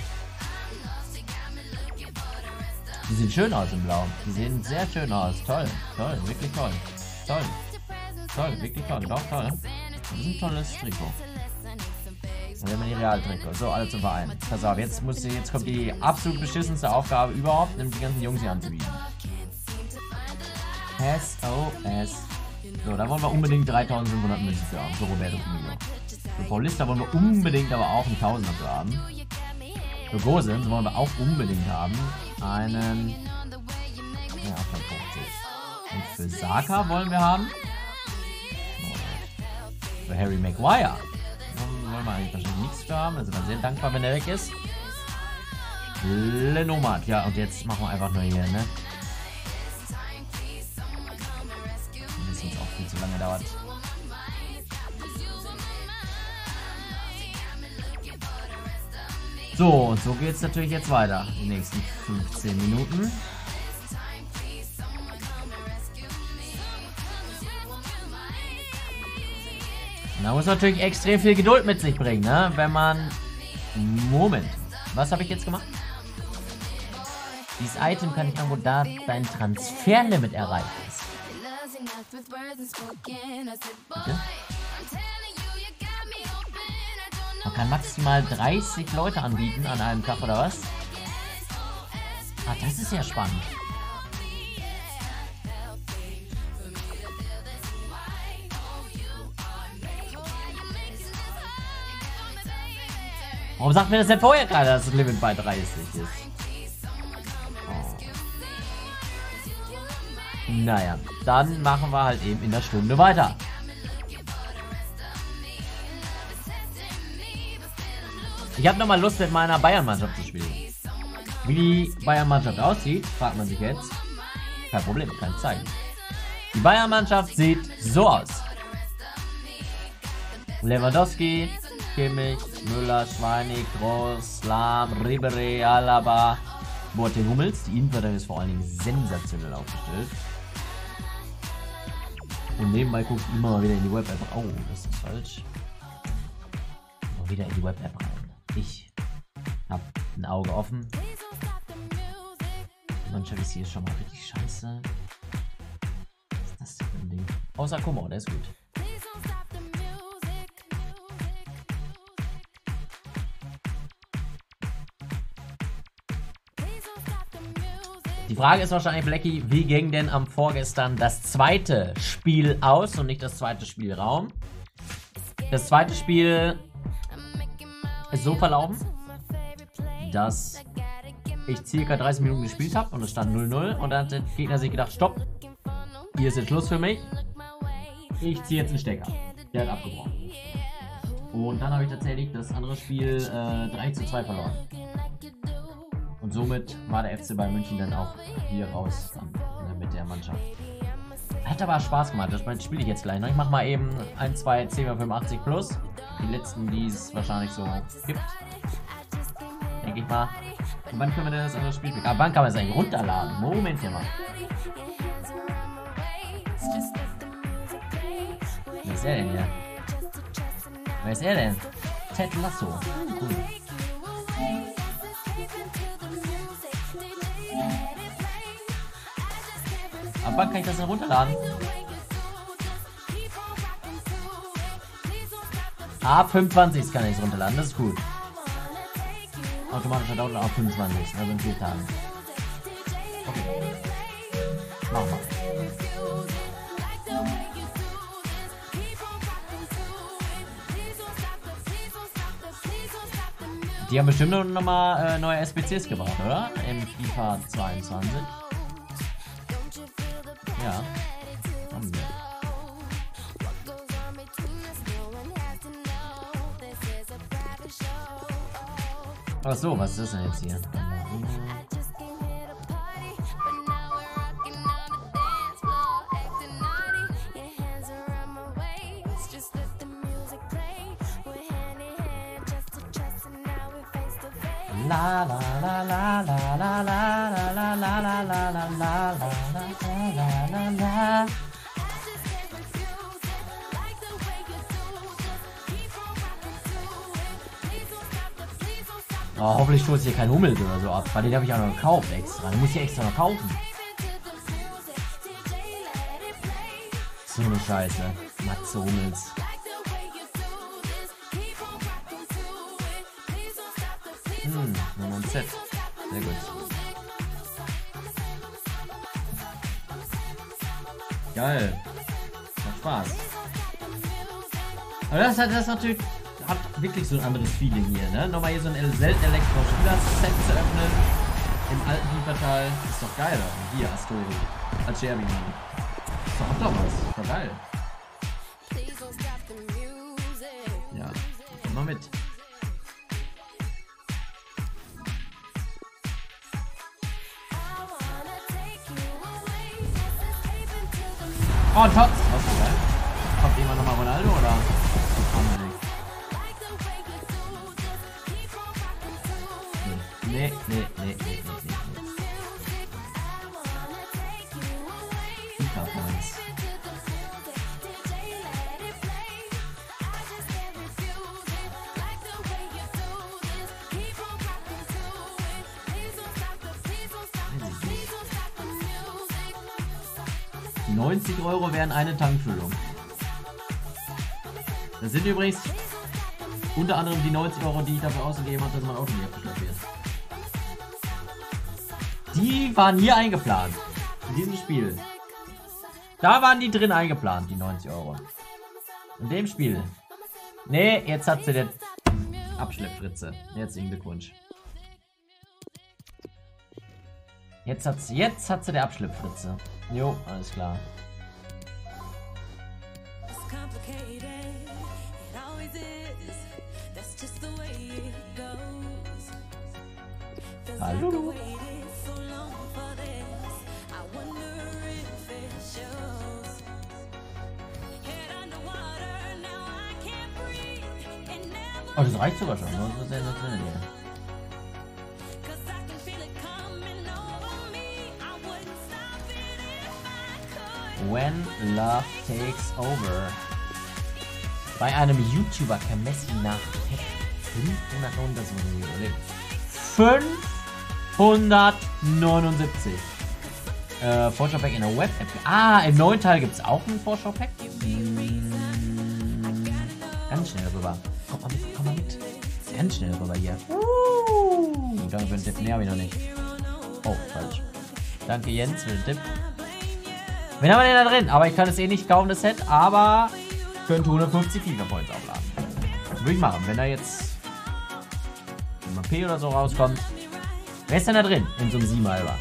Die sehen schön aus im Blau. Die sehen sehr schön aus. Toll, toll, wirklich toll. Toll. Toll, wirklich toll. Doch, toll. Das ist ein tolles Trikot. Und dann die Realtrikot. So, alle zum Verein. Pass auf, jetzt kommt die absolut beschissenste Aufgabe überhaupt, nämlich die ganzen Jungs hier anzubieten. SOS. So, da wollen wir unbedingt 3500 Münzen für haben. So, Roberto Firmino. Für Paulista wollen wir unbedingt aber auch einen 1000er für haben. Für Gosens wollen wir auch unbedingt haben einen... Ja, von 50. Und für Saka wollen wir haben... Für Harry Maguire wollen wir eigentlich wahrscheinlich nichts für haben. Da sind wir sehr dankbar, wenn er weg ist. Lenomat. Ja, und jetzt machen wir einfach nur hier, ne? Das jetzt auch viel zu lange dauert. So, und so geht es natürlich jetzt weiter. Die nächsten 15 Minuten. Und da muss man natürlich extrem viel Geduld mit sich bringen, ne? Wenn man... Moment. Was habe ich jetzt gemacht? Dieses Item kann ich irgendwo da dein Transferlimit erreichen ist. Bitte? Man kann maximal 30 Leute anbieten an einem Tag, oder was? Ah, das ist ja spannend. Warum sagt mir das denn vorher gerade, dass das Limit bei 30 ist? Oh. Naja, dann machen wir halt eben in der Stunde weiter. Ich habe nochmal Lust, mit meiner Bayern-Mannschaft zu spielen. Wie die Bayern-Mannschaft aussieht, fragt man sich jetzt. Kein Problem, kann ich zeigen. Die Bayern-Mannschaft sieht so aus. Lewandowski, Kimmich, Müller, Schweini, Kroos, Lahm, Ribéry, Alaba, Boateng, Hummels. Die Innenverteidigung ist vor allen Dingen sensationell aufgestellt. Und nebenbei gucke ich immer mal wieder in die Web-App. Oh, das ist falsch. Mal wieder in die Web-App rein. Ich habe ein Auge offen. Manchmal ist hier schon mal richtig scheiße. Was ist das denn für ein Ding? Außer Kummer, der ist gut. Die Frage ist wahrscheinlich, Blackie, wie ging denn am vorgestern das zweite Spiel aus und nicht das zweite Spielraum? Das zweite Spiel ist so verlaufen, dass ich circa 30 Minuten gespielt habe und es stand 0-0 und dann hat der Gegner sich gedacht, stopp, hier ist jetzt Schluss für mich, ich ziehe jetzt einen Stecker. Der hat abgebrochen. Und dann habe ich tatsächlich das andere Spiel 3:2 verloren. Und somit war der FC Bayern München dann auch hier raus mit der Mannschaft. Hat aber Spaß gemacht, das spiele ich jetzt gleich noch. Ich mache mal eben 1, 2, 10x85 plus. Die letzten, die es wahrscheinlich so gibt. Denke ich mal. Und wann können wir denn das andere Spiel spielen? Ah, wann kann man es eigentlich runterladen? Moment hier mal. Wer ist er denn hier? Wer ist er denn? Ted Lasso. Cool. Ab wann kann ich das denn runterladen? Ab 25 kann ich es runterladen, das ist gut. Automatischer Download auf 25, also in 4 Tagen. Okay. Machen wir. Die haben bestimmt noch mal neue SBCs gebracht, oder? Im FIFA 22. Ja. Haben wir. Ach so, was ist das denn jetzt hier? La la la la la la la la la la la la la la la la. Oh, hoffentlich stoßt hier kein Hummels oder so ab, weil den habe ich auch noch gekauft extra. Den muss ich extra noch kaufen. So eine Scheiße. Matze Hummels. Nummer ein Z. Sehr gut. Geil. Macht Spaß. Aber das natürlich hat wirklich so ein anderes Feeling hier, ne? Nochmal hier so ein selten Elektro-Spieler-Set zu öffnen. Im alten FIFA-Teil. Ist doch geil, oder? Hier, Astori. Als Jeremy. Ist doch was. Ist doch geil. Ja. Komm mal mit. Oh, Tots! Was ist geil? Kommt jemand nochmal Ronaldo oder? Nee. FIFA Points. Die 90 € wären eine Tankfüllung. Das sind übrigens unter anderem die 90 €, die ich dafür ausgegeben habe, dass mein Auto nicht abgeschleppt wird. Die waren hier eingeplant. In diesem Spiel. Da waren die drin eingeplant, die 90 €. In dem Spiel. Nee, jetzt hat sie den Abschleppfritze. Herzlichen Glückwunsch. Jetzt hat sie der Abschleppfritze. Jo, alles klar. Hallo. Oh, das reicht sogar schon. Das ist ja das drin hier. When Love Takes Over. Bei einem YouTuber kann Messi nach 500 und das muss ich überlegen. 579. Vorschau-Pack in der Web-App. Ah, im neuen Teil gibt es auch ein Vorschau-Pack. Ganz schnell rüber. Komm mal mit. Ganz schnell rüber hier. Danke für den Tipp. Ne, habe ich noch nicht. Oh, falsch. Danke Jens für den Tipp. Wen haben wir denn da drin? Aber ich kann es eh nicht kaufen, das Set. Aber könnte 150 FIFA Points aufladen. Würde ich machen, wenn da jetzt ein P oder so rauskommt. Wer ist denn da drin? In so einem 7-Halber.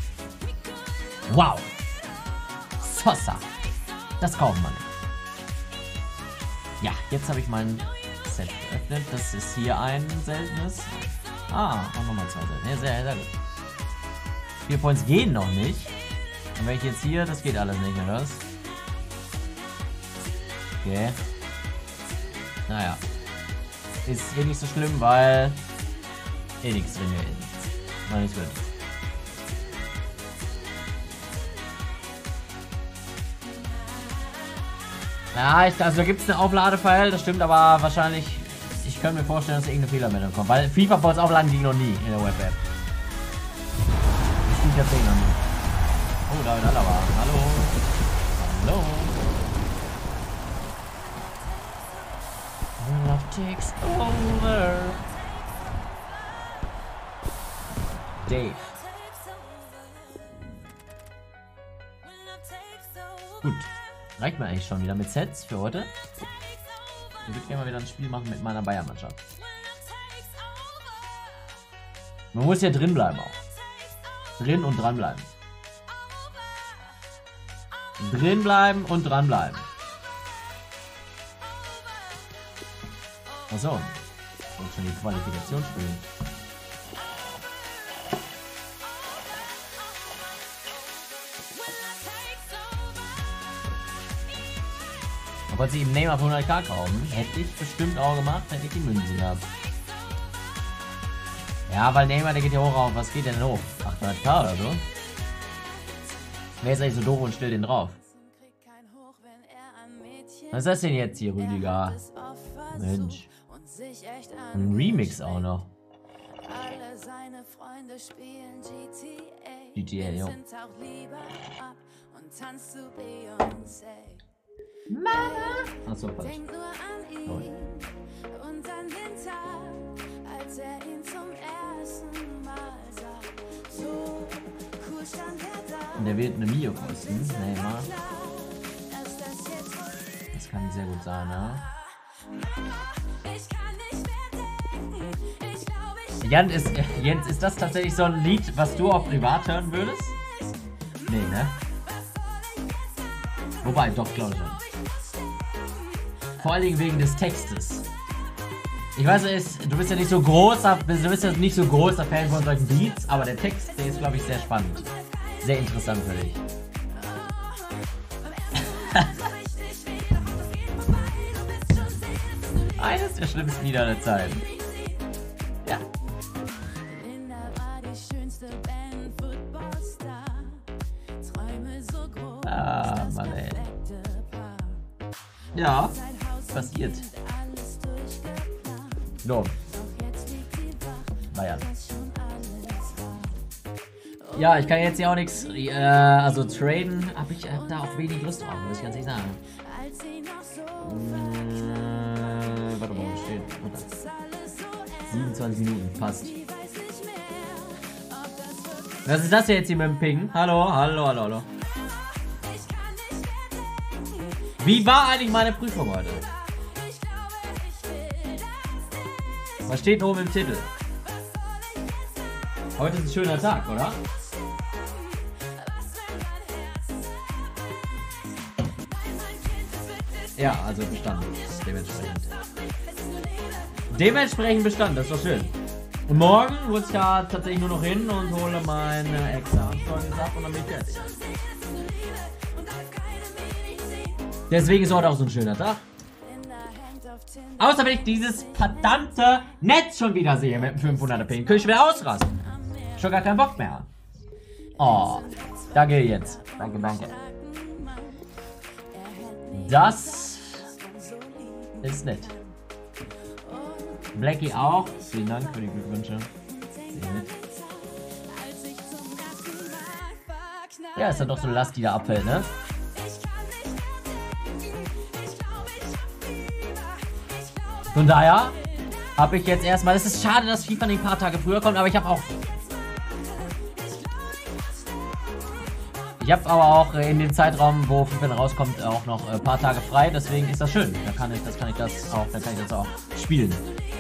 Wow. Sosa. Das kaufen wir nicht. Ja, jetzt habe ich mein Set geöffnet. Das ist hier ein seltenes. Ah, auch nochmal 2 seltene. Ja, sehr, sehr gut. 4 Points gehen noch nicht. Und wenn ich jetzt hier, das geht alles nicht, oder was? Okay. Naja. Ist eh nicht so schlimm, weil eh nichts drin hier ist. Noch nicht gut. Ja, also da gibt es eine Aufladefile, das stimmt, aber wahrscheinlich, ich könnte mir vorstellen, dass irgendeine Fehlermeldung kommt, weil FIFA Points aufladen ging noch nie in der Web-App. Das stimmt tatsächlich noch nie. Oh, David Alaba. Hallo. Hallo. Love takes over. Dave. Gut. Reicht mir eigentlich schon wieder mit Sets für heute. Ich würde gerne mal wieder ein Spiel machen mit meiner Bayern-Mannschaft. Man muss hier drin bleiben auch. Drin und dran bleiben. Drin bleiben und dran bleiben. Achso. Ich wollte schon die Qualifikation spielen. Wollte sie eben Neymar auf 100k kaufen. Hätte ich bestimmt auch gemacht, hätte ich die Münzen gehabt. Ja, weil Neymar, der geht ja hoch auf. Was geht denn hoch? 800k oder so? Wer ist eigentlich so doof und stellt den drauf? Was ist das denn jetzt hier, Rüdiger? Mensch. Ein Remix auch noch. GTA, jo. Mama! Achso, falsch. Und der wird eine Mio kosten, Neymar. Das kann sehr gut sein, ne? Jens, ist das tatsächlich so ein Lied, was du auch privat hören würdest? Nee, ne? Wobei, doch, glaube ich schon. Vor allen Dingen wegen des Textes. Ich weiß, du bist ja nicht so großer, Fan von solchen Beats, aber der Text, der ist, glaube ich, sehr spannend. Sehr interessant für dich. Eines der schlimmsten Lieder der Zeit. Ja. Ah, Mann, ey. Ja, passiert. So. Bayern. Ja, ich kann jetzt hier auch nichts, also traden habe ich da auch wenig Lust drauf, muss ich ganz ehrlich sagen. Warte mal, wo steht? 27 Minuten, passt. Was ist das jetzt hier mit dem Ping? Hallo, hallo, hallo, hallo. Wie war eigentlich meine Prüfung heute? Was steht oben im Titel? Heute ist ein schöner Tag, oder? Ja, also bestanden. Dementsprechend. Dementsprechend bestanden, das ist doch schön. Und morgen muss ich ja tatsächlich nur noch hin und hole meine Examenszeugnis ab und dann bin ich fertig. Deswegen ist heute auch so ein schöner Tag. Außer wenn ich dieses verdammte Netz schon wieder sehe mit dem 500er Ping, könnte ich wieder ausrasten. Schon gar keinen Bock mehr. Oh, danke jetzt. Danke, danke. Das ist nett. Blackie auch. Vielen Dank für die Glückwünsche. Sehr nett. Ja, ist dann doch so eine Last, die da abfällt, ne? Von daher habe ich jetzt erstmal... Es ist schade, dass FIFA ein paar Tage früher kommt, aber ich habe auch... Ich habe aber auch in dem Zeitraum, wo FIFA rauskommt, auch noch ein paar Tage frei. Deswegen ist das schön. Dann kann ich das auch spielen.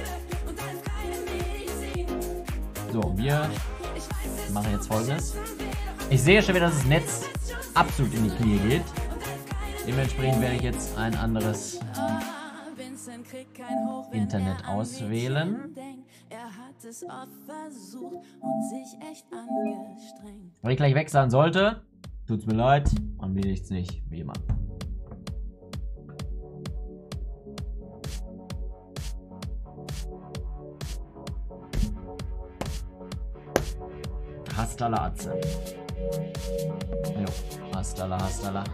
So, wir machen jetzt Folgendes. Ich sehe schon wieder, dass das Netz absolut in die Knie geht. Dementsprechend werde ich jetzt ein anderes Internet auswählen. Wenn ich gleich weg sein sollte, tut's mir leid, und mir nichts nicht, wie immer. Hasta la Atze. Jo, hasta la, hasta la.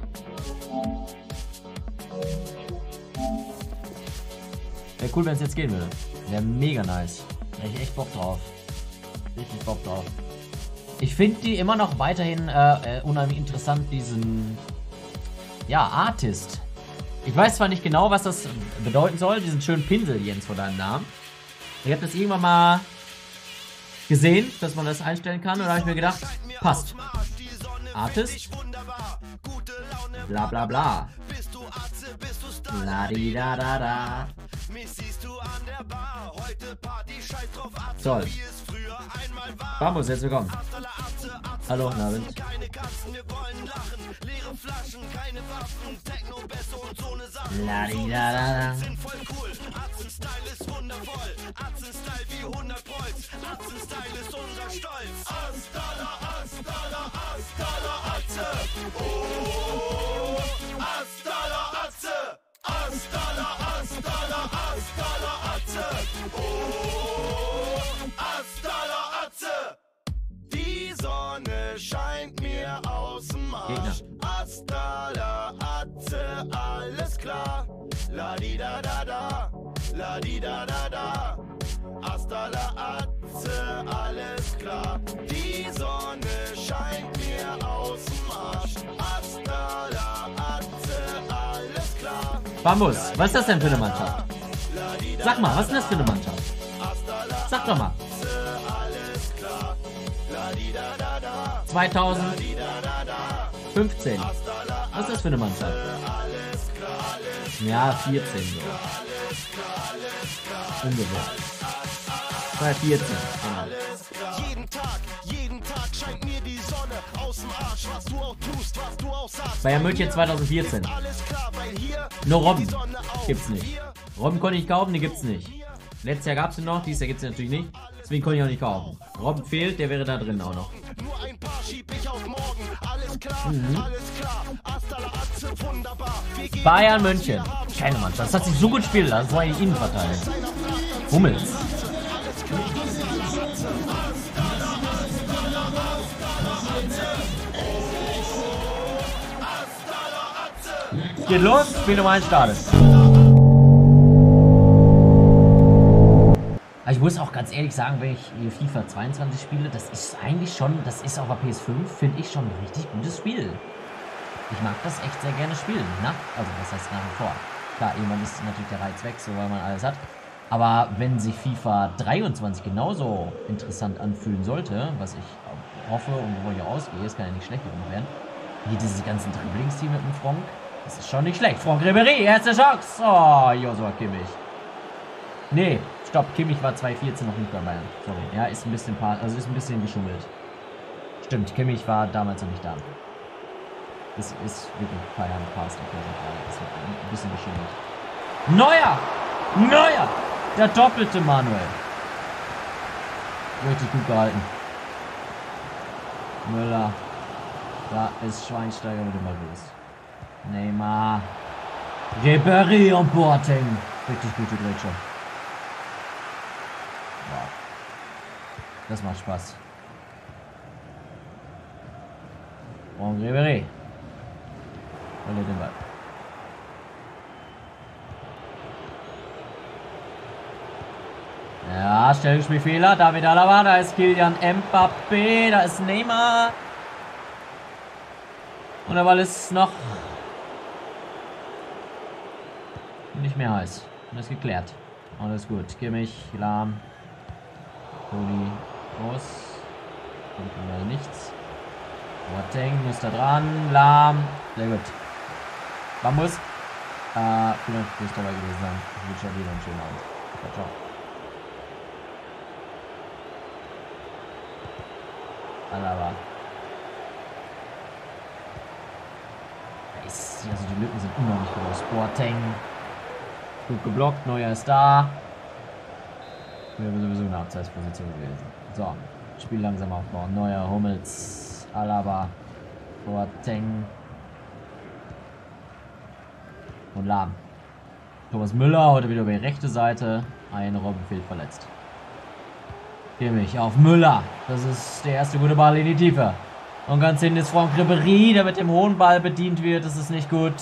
Wäre cool, wenn es jetzt gehen würde. Wäre mega nice. Hätte ich echt Bock drauf. Richtig Bock drauf. Ich finde die immer noch weiterhin unheimlich interessant, diesen... Ja, Artist. Ich weiß zwar nicht genau, was das bedeuten soll, diesen schönen Pinsel, Jens, vor deinem Namen. Ich habe das irgendwann mal gesehen, dass man das einstellen kann, und da habe ich mir gedacht, passt. Artist. Bla bla bla. La di da da da. Toll. Vamos, jetzt willkommen. Hallo, Nabend. La di da da da. Atzen-Style ist wundervoll. Atzen-Style wie 100 Prolls. Atzen-Style ist unser Stolz. Astala, Astala, Astala, Atze. Oh, Astala, Atze. Astala, Astala, Astala, Atze. Oh, Astala, Atze. Die Sonne scheint mir aus dem Arsch. Astala, Atze, alles klar. La di da da da, la di da da da. Hasta la Atze, alles klar. Die Sonne scheint mir aus dem Arsch. Hasta la Atze, alles klar. Vamos, was ist das denn für eine Mannschaft? Sag mal, was ist denn das für eine Mannschaft? Sag doch mal. 2015. Was ist das für eine Mannschaft? Ja, 14 so. Ungefähr. 2014, genau. Jeden Tag scheint mir die Sonne aus dem Arsch. Was du auch tust, was du auch sagst. Bayern München 2014. Alles klar, weil hier Nur Robben gibt's nicht. Robben konnte ich kaufen, die gibt's nicht. Letztes Jahr gab's den noch, dieses Jahr gibt's den natürlich nicht. Deswegen konnte ich auch nicht kaufen. Robben fehlt, der wäre da drin auch noch. Nur ein paar schieb ich auf morgen. Alles klar, alles klar. Hasta la Atze, wunderbar. Bayern München. Keine Mannschaft. Das hat sich so gut spielen lassen. Das war eigentlich Innenverteidigung. Hummels. Geht los, Spiel Nummer 1 startet. Ich muss auch ganz ehrlich sagen, wenn ich hier FIFA 22 spiele, das ist eigentlich schon, das ist auf der PS5, finde ich schon ein richtig gutes Spiel. Ich mag das echt sehr gerne spielen, ne? Also das heißt nach wie vor. Klar, irgendwann ist natürlich der Reiz weg, so weil man alles hat. Aber wenn sich FIFA 23 genauso interessant anfühlen sollte, was ich hoffe und wovon ich auch ausgehe, es kann ja nicht schlecht genug werden, hier dieses ganzen Dribblingsteam mit dem Franck, das ist schon nicht schlecht. Franck Ribéry, erste Chance. Oh, Joshua Kimmich. Nee, stopp, Kimmich war 2014 noch nicht bei Bayern. Sorry, ja, ist ein bisschen geschummelt. Stimmt, Kimmich war damals noch nicht da. Das ist wirklich ein paar Jahre fast. Das ist ein bisschen geschummelt. Neuer! Neuer! Der doppelte Manuel. Richtig gut gehalten. Müller. Da ist Schweinsteiger mit dem los. Neymar. Ribéry und Boateng. Richtig gute Grätsche. Wow. Das macht Spaß. Und Ribéry. Den Ball. Ja, Stellungsspielfehler. David Alaba, da ist Kylian Mbappé, da ist Neymar. Und der Ball ist noch nicht mehr heiß. Und ist geklärt. Alles gut. Kimmich, Lahm, Toni, Groß. Kommt mal nichts. Boateng muss da dran. Lahm. Sehr gut. Bambus. Vielleicht muss dabei gewesen sein. Ich wünsche dir einen schönen Abend. Ciao, ciao. Alaba. Also die Lücken sind unheimlich groß. Boateng. Gut geblockt. Neuer ist da. Wäre sowieso eine Abseitsposition gewesen. So. Spiel langsam aufbauen. Neuer, Hummels, Alaba, Boateng und Lahm. Thomas Müller heute wieder über die rechte Seite. Ein Robben fehlt verletzt. Kimmich auf Müller. Das ist der erste gute Ball in die Tiefe. Und ganz hinten ist Franck Ribéry, der mit dem hohen Ball bedient wird. Das ist nicht gut.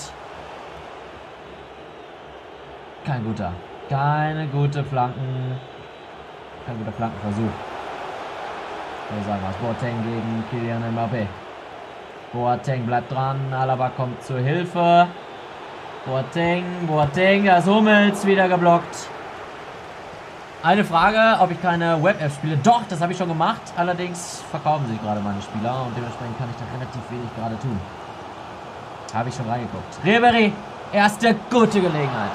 Kein guter. Keine gute Flanken. Kein guter Flankenversuch. So sagen wir es. Boateng gegen Kylian Mbappé. Boateng bleibt dran. Alaba kommt zur Hilfe. Boateng. Da ist Hummels wieder geblockt. Eine Frage, ob ich keine Web-App spiele. Doch, das habe ich schon gemacht. Allerdings verkaufen sich gerade meine Spieler und dementsprechend kann ich da relativ wenig gerade tun. Habe ich schon reingeguckt. Ribéry, erste gute Gelegenheit.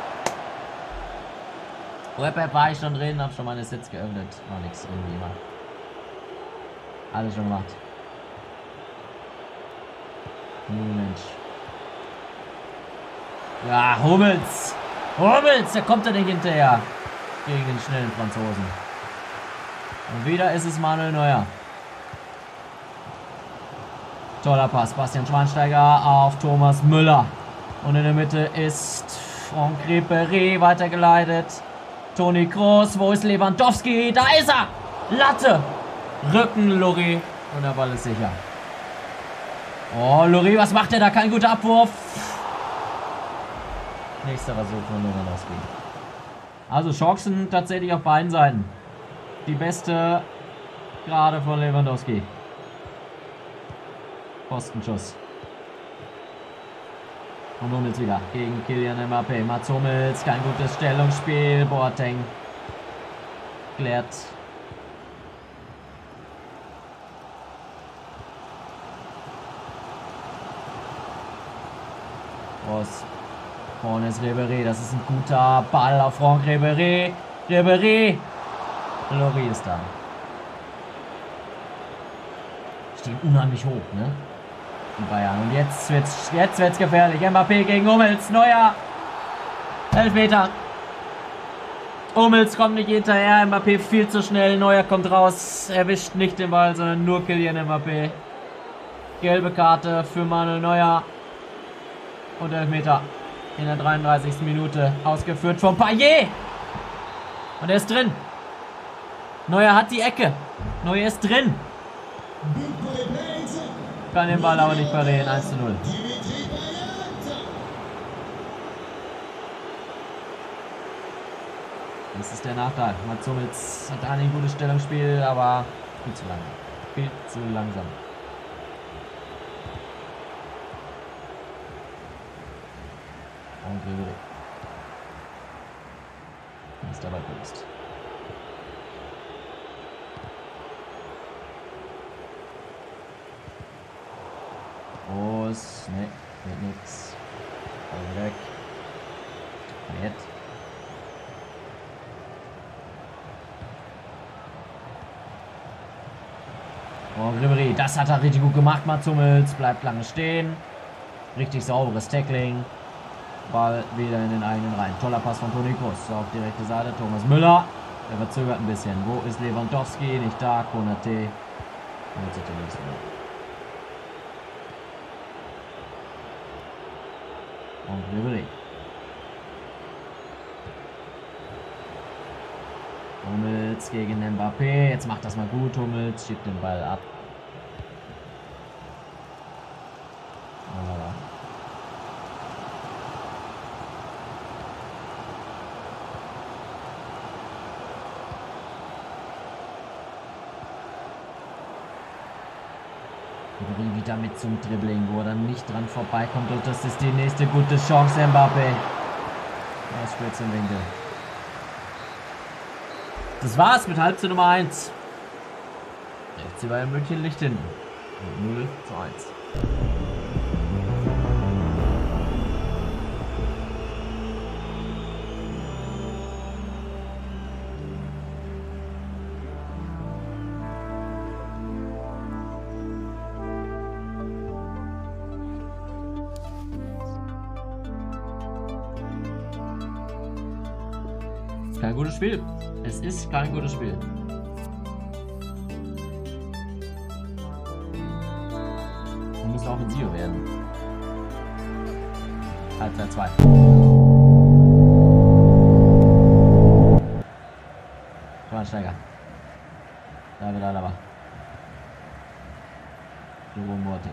Web-App war ich schon drin, habe schon meine Sits geöffnet. War nichts irgendwie immer. Alles schon gemacht. Mensch. Ja, Hummels, der kommt da nicht hinterher. Gegen den schnellen Franzosen. Und wieder ist es Manuel Neuer. Toller Pass. Bastian Schweinsteiger auf Thomas Müller. Und in der Mitte ist Franck Ribéry weitergeleitet. Toni Kroos. Wo ist Lewandowski? Da ist er! Latte! Rücken Lori. Und der Ball ist sicher. Oh, Lori, was macht er da? Kein guter Abwurf. Nächster Versuch von Lewandowski. Also Chancen tatsächlich auf beiden Seiten. Die beste gerade von Lewandowski. Postenschuss. Und Hummels wieder gegen Kylian Mbappé. Mats Hummels, kein gutes Stellungsspiel. Boateng klärt. Groß. Vorne ist Ribéry, das ist ein guter Ball auf Franck Ribéry. Lori ist da. Stehen unheimlich hoch, ne? Die Bayern. Und jetzt wird's gefährlich. Mbappé gegen Hummels. Neuer. Elfmeter. Hummels kommt nicht hinterher. Mbappé viel zu schnell. Neuer kommt raus. Erwischt nicht den Ball, sondern nur Kylian Mbappé. Gelbe Karte für Manuel Neuer. Und Elfmeter. In der 33. Minute ausgeführt von Payet. Und er ist drin. Neuer hat die Ecke. Neuer ist drin. Kann den Ball aber nicht parieren. 1:0. Das ist der Nachteil. Mats Hummels hat ein gutes Stellungsspiel, aber viel zu langsam. Viel zu langsam. Und Ribéry. Ist dabei bewusst. Groß. Ne, wird nix. Also weg. Jetzt. Oh, Ribéry, das hat er richtig gut gemacht. Mats Hummels bleibt lange stehen. Richtig sauberes Tackling. Ball wieder in den eigenen Reihen. Toller Pass von Toni Kroos auf die rechte Seite. Thomas Müller. Er verzögert ein bisschen. Wo ist Lewandowski? Nicht da. Konaté. Und jetzt hat er nichts mehr. Und Ribéry. Hummels gegen Mbappé. Jetzt macht das mal gut. Hummels schiebt den Ball ab. Ribery wieder mit zum Dribbling, wo er dann nicht dran vorbeikommt. Und das ist die nächste gute Chance, Mbappé. Er spielt zum Winkel. Das war's mit Halbzeit Nummer 1. FC Bayern München liegt hinten. 0:1. Kein gutes Spiel. Es ist kein gutes Spiel. Wir müssen offensiver werden. Halbzeit 2. Schweinsteiger. David Alaba. Jerome Boateng.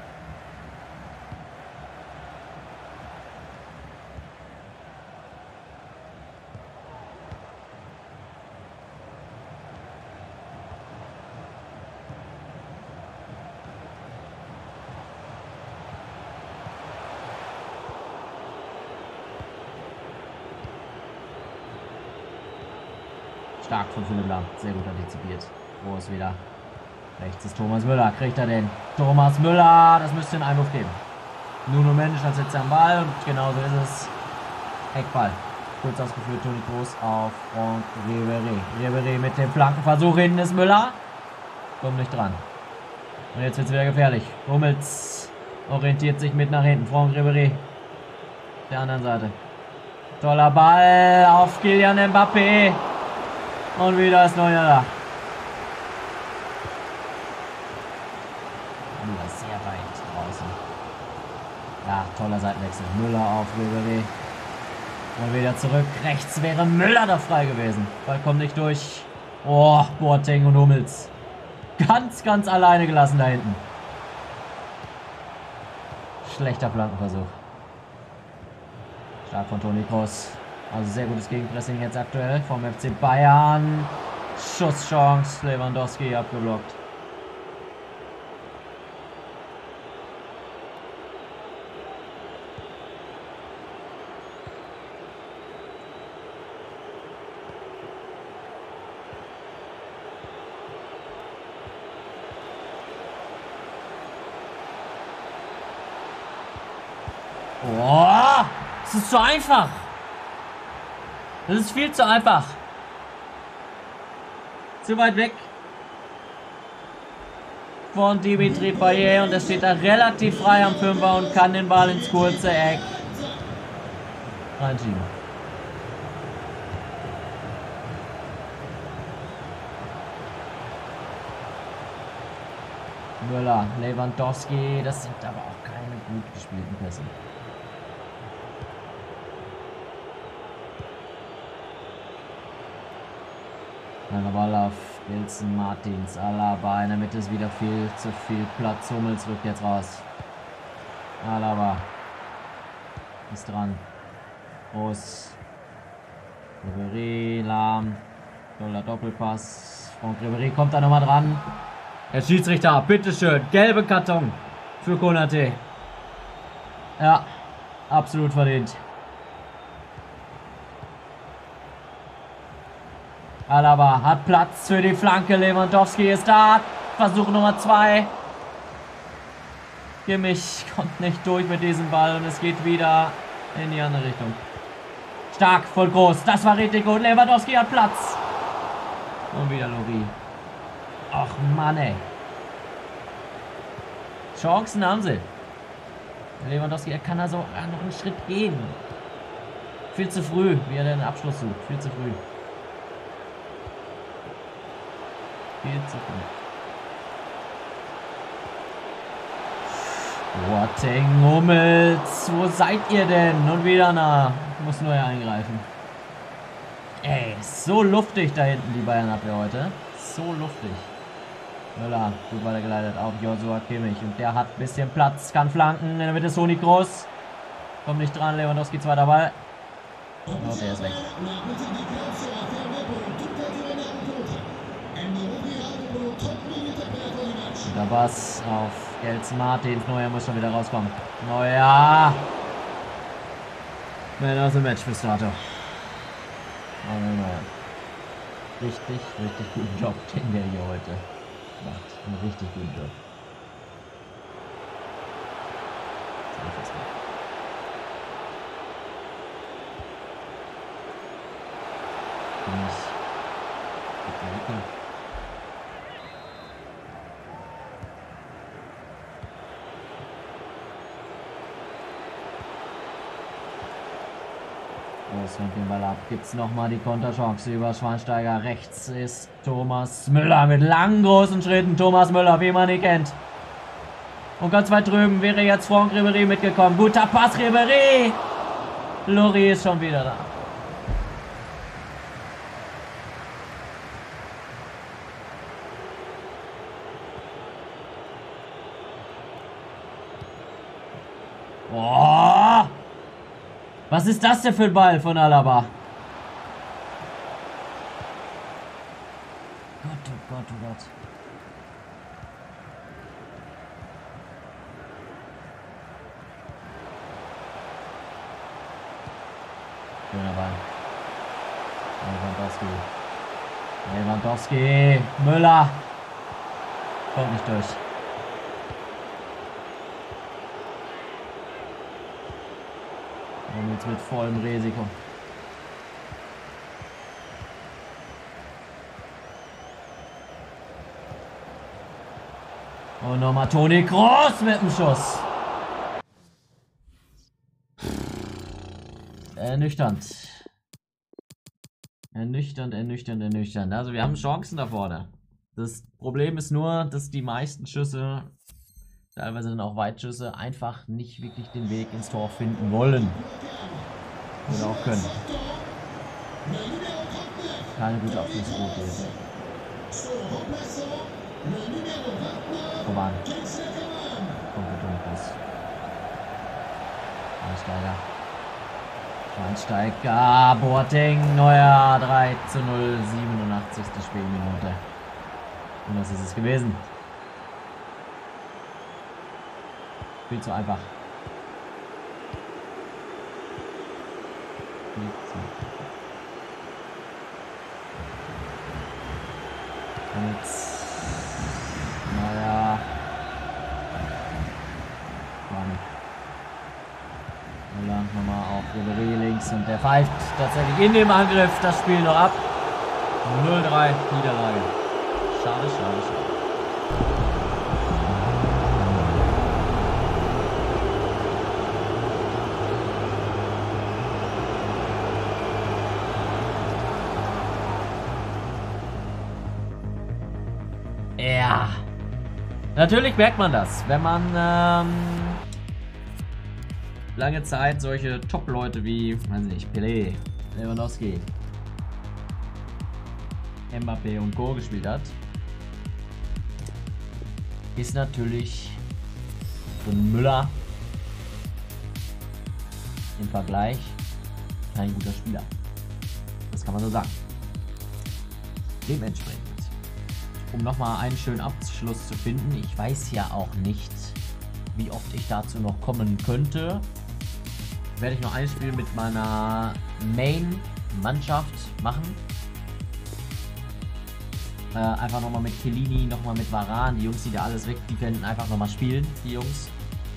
Stark von Philipp Lahm. Sehr gut antizipiert. Groß wieder. Rechts ist Thomas Müller. Kriegt er den? Thomas Müller. Das müsste einen Einwurf geben. Nuno Mendes hat jetzt am Ball. Und genauso ist es. Eckball. Kurz ausgeführt. Toni Kroos auf Franck Ribéry. Ribéry mit dem Flankenversuch. Hinten ist Müller. Kommt nicht dran. Und jetzt wird es wieder gefährlich. Hummels orientiert sich mit nach hinten. Franck Ribéry. Der anderen Seite. Toller Ball auf Kylian Mbappé. Und wieder ist Neuer da. Müller sehr weit draußen. Ja, toller Seitenwechsel. Müller auf Ribéry. Und wieder zurück. Rechts wäre Müller da frei gewesen. Ball kommt nicht durch. Oh, Boateng und Hummels. Ganz alleine gelassen da hinten. Schlechter Flankenversuch. Stark von Toni Kroos. Also sehr gutes Gegenpressing jetzt aktuell vom FC Bayern. Schusschance. Lewandowski abgeblockt. Oh, das ist zu einfach. Das ist viel zu einfach. Zu weit weg von Dimitri Payet und er steht da relativ frei am Fünfer und kann den Ball ins kurze Eck reinschieben. Müller, Lewandowski, das sind aber auch keine gut gespielten Pässe. Ball auf Wilson, Martins, Alaba. In der Mitte ist wieder viel zu viel Platz. Hummels rückt jetzt raus. Alaba ist dran. Groß. Ribéry, Lahm. Toller Doppelpass. Franck Ribéry kommt da nochmal dran. Der Schiedsrichter, bitteschön. Gelbe Karton für Konaté. Ja, absolut verdient. Alaba hat Platz für die Flanke. Lewandowski ist da. Versuch Nummer 2. Kimmich kommt nicht durch mit diesem Ball und es geht wieder in die andere Richtung. Stark, voll groß. Das war richtig gut. Lewandowski hat Platz. Und wieder Lori. Ach Mann, ey. Chancen haben sie. Lewandowski, er kann also noch einen Schritt gehen. Viel zu früh, wie er den Abschluss sucht. Viel zu früh. Viel zu früh. Boateng, Hummels, wo seid ihr denn? Und wieder nah. Muss nur eingreifen. Ey, so luftig da hinten die Bayern-Abwehr heute. So luftig. Müller, gut weitergeleitet auf Joshua Kimmich. Und der hat ein bisschen Platz, kann flanken. In der Mitte ist Toni Kroos. Kommt nicht dran, Lewandowski zweiter Ball. Und der ist weg. Der Pass auf Gelson Martins. Neuer muss schon wieder rauskommen. Neuer! Man of the Match bis dato. Richtig guten Job, den der hier heute macht. Einen richtig guten Job. Und den Ball ab. Gibt es nochmal die Konterchance über Schweinsteiger. Rechts ist Thomas Müller mit langen, großen Schritten. Thomas Müller, wie man ihn kennt. Und ganz weit drüben wäre jetzt Franck Ribéry mitgekommen. Guter Pass, Ribéry. Lori ist schon wieder da. Oh! Was ist das denn für ein Ball von Alaba? Gott, oh Gott, oh Gott. Schöner Ball. Lewandowski. Müller. Kommt nicht durch. Und jetzt mit vollem Risiko. Und nochmal Toni Kroos mit dem Schuss. Ernüchternd. Ernüchternd. Also wir haben Chancen da vorne. Das Problem ist nur, dass die meisten Schüsse, teilweise dann auch Weitschüsse, einfach nicht wirklich den Weg ins Tor finden wollen. Oder auch können. Keine gute Abschlussquote hier. Koman. Schweinsteiger, Boateng, Neuer, 3:0, 87. Spielminute. Und das ist es gewesen. Viel zu einfach. Und jetzt. Naja. Müller nochmal auf Ribéry links und der pfeift tatsächlich in dem Angriff das Spiel noch ab. 0:3 Niederlage. Schade. Ja. Natürlich merkt man das, wenn man lange Zeit solche Top-Leute wie, weiß nicht, Pelé, Lewandowski, Mbappé und Co. gespielt hat, ist natürlich so ein Müller im Vergleich kein guter Spieler. Das kann man so sagen. Dementsprechend, um nochmal einen schönen Abschluss zu finden, ich weiß ja auch nicht, wie oft ich dazu noch kommen könnte, werde ich noch ein Spiel mit meiner Main-Mannschaft machen. Einfach nochmal mit Chiellini, nochmal mit Varane, die Jungs, die da alles weg, die können einfach nochmal spielen, die Jungs.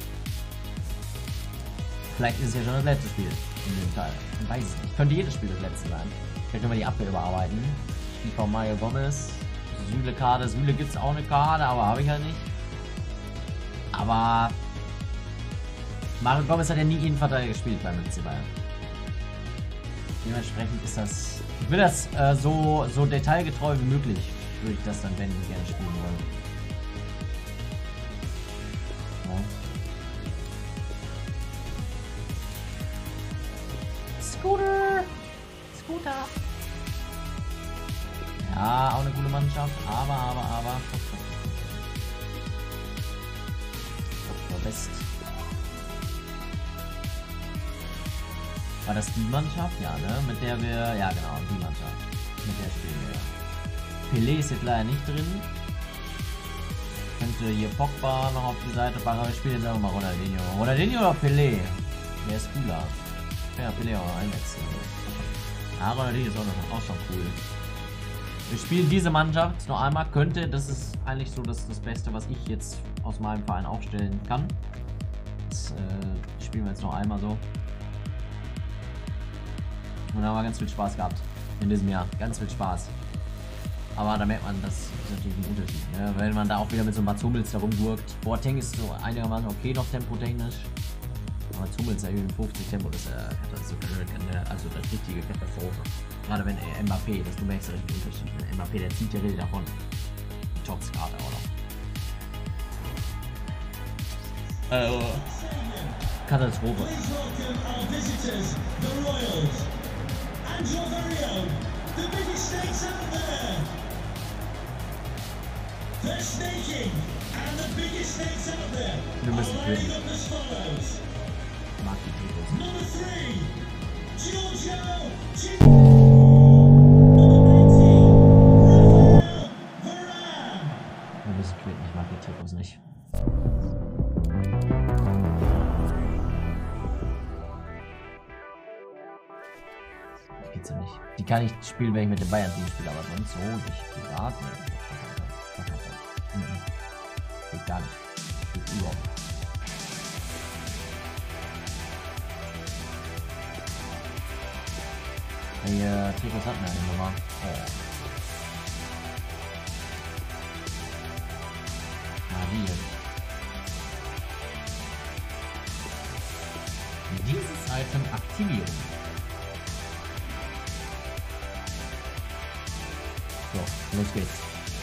Vielleicht ist es ja schon das letzte Spiel in dem Teil. Ich weiß es nicht. Könnte jedes Spiel das letzte sein. Vielleicht können wir die Abwehr überarbeiten. Die von Mario Gomez. Süle-Karte. Süle gibt es auch eine Karte, aber habe ich halt nicht. Aber Mario Gomez hat ja nie Innenverteidiger gespielt beim FC Bayern. Dementsprechend ist das. Ich will das so detailgetreu wie möglich, würde ich das dann, wenn gerne spielen wollen. Ja. Scooter. Ja, auch eine gute Mannschaft, aber. West. War das die Mannschaft? Ja, ne? Mit der wir. Ja, genau, die Mannschaft. Mit der spielen wir. Pelé ist jetzt leider nicht drin. könnte hier Pogba noch auf die Seite packen, aber ich spiele jetzt einfach mal Ronaldinho. Ronaldinho oder Pelé? Wer ist cooler? Ja, Pelé auch einwechseln. Ja, Ronaldinho ist auch schon cool. Wir spielen diese Mannschaft noch einmal. Das ist eigentlich so das Beste, was ich jetzt aus meinem Verein aufstellen kann. Das spielen wir jetzt noch einmal so. Und da haben wir ganz viel Spaß gehabt in diesem Jahr. Ganz viel Spaß. Aber da merkt man, das ist natürlich ein Unterschied. Ne? Wenn man da auch wieder mit so Mats Hummels da rumgurkt. Boateng ist so einigermaßen okay noch tempotechnisch. Aber Mats Hummels ja 50 Tempo, das ist also das richtige Katastrophe. Gerade wenn Mbappé, du merkst ja richtig den Unterschied. Mbappé, der zieht ja richtig davon. Die Tops-Karte auch noch. Katastrophe. Wir müssen gewinnen. Ich mag die Trikots. Wir müssen gewinnen. Ich mag die Trikots nicht. Geht's ja nicht. Die kann ich spielen, wenn ich mit den Bayern-Team spiele, aber sonst so nicht. Privat, ne. Geht gar nicht. Geht überhaupt nicht. Welche Trikots hatten wir denn nochmal? Hier. Dieses Item aktivieren. So, los geht's.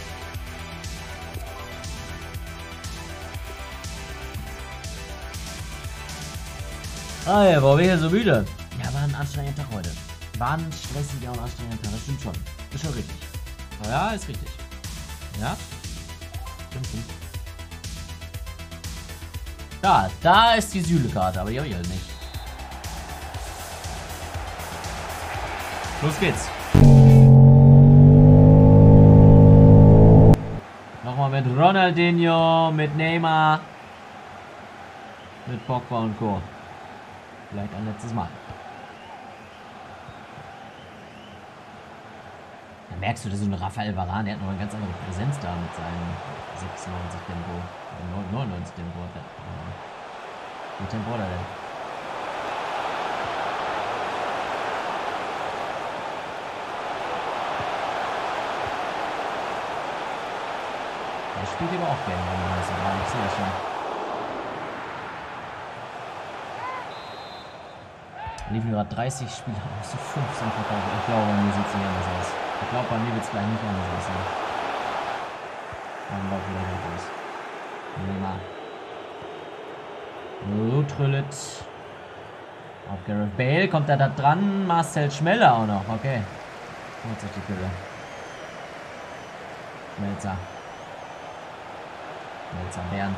Ah ja, warum bin ich ja so müde? Ja, war ein anstrengender Tag heute. War ein stressiger und anstrengender Tag, das stimmt schon. Ist schon richtig. Oh ja, ist richtig. Ja? Stimmt. Da ist die Süle-Karte, aber die habe ich halt nicht. Los geht's. Nochmal mit Ronaldinho, mit Neymar, mit Pogba und Co. Vielleicht ein letztes Mal. Da merkst du, dass so ein Rafael Varane, der hat noch eine ganz andere Präsenz da mit seinem 96 Tempo, 99 Tempo. Wie Tempo hat er denn? Der spielt aber auch gerne, wenn man das so war. Ich sehe das schon. Liefen gerade 30 Spieler aus, so 15 verkauft. Ich glaube, bei mir sieht es nicht anders aus. Ich glaube, bei mir wird es gleich nicht anders aussehen. Dann läuft wieder nicht aus. Neymar. Lutrüllet. Auf Gareth Bale. Kommt er da dran? Marcel Schmeller auch noch. Okay. Holt sich die Pille. Schmelzer. Bernd.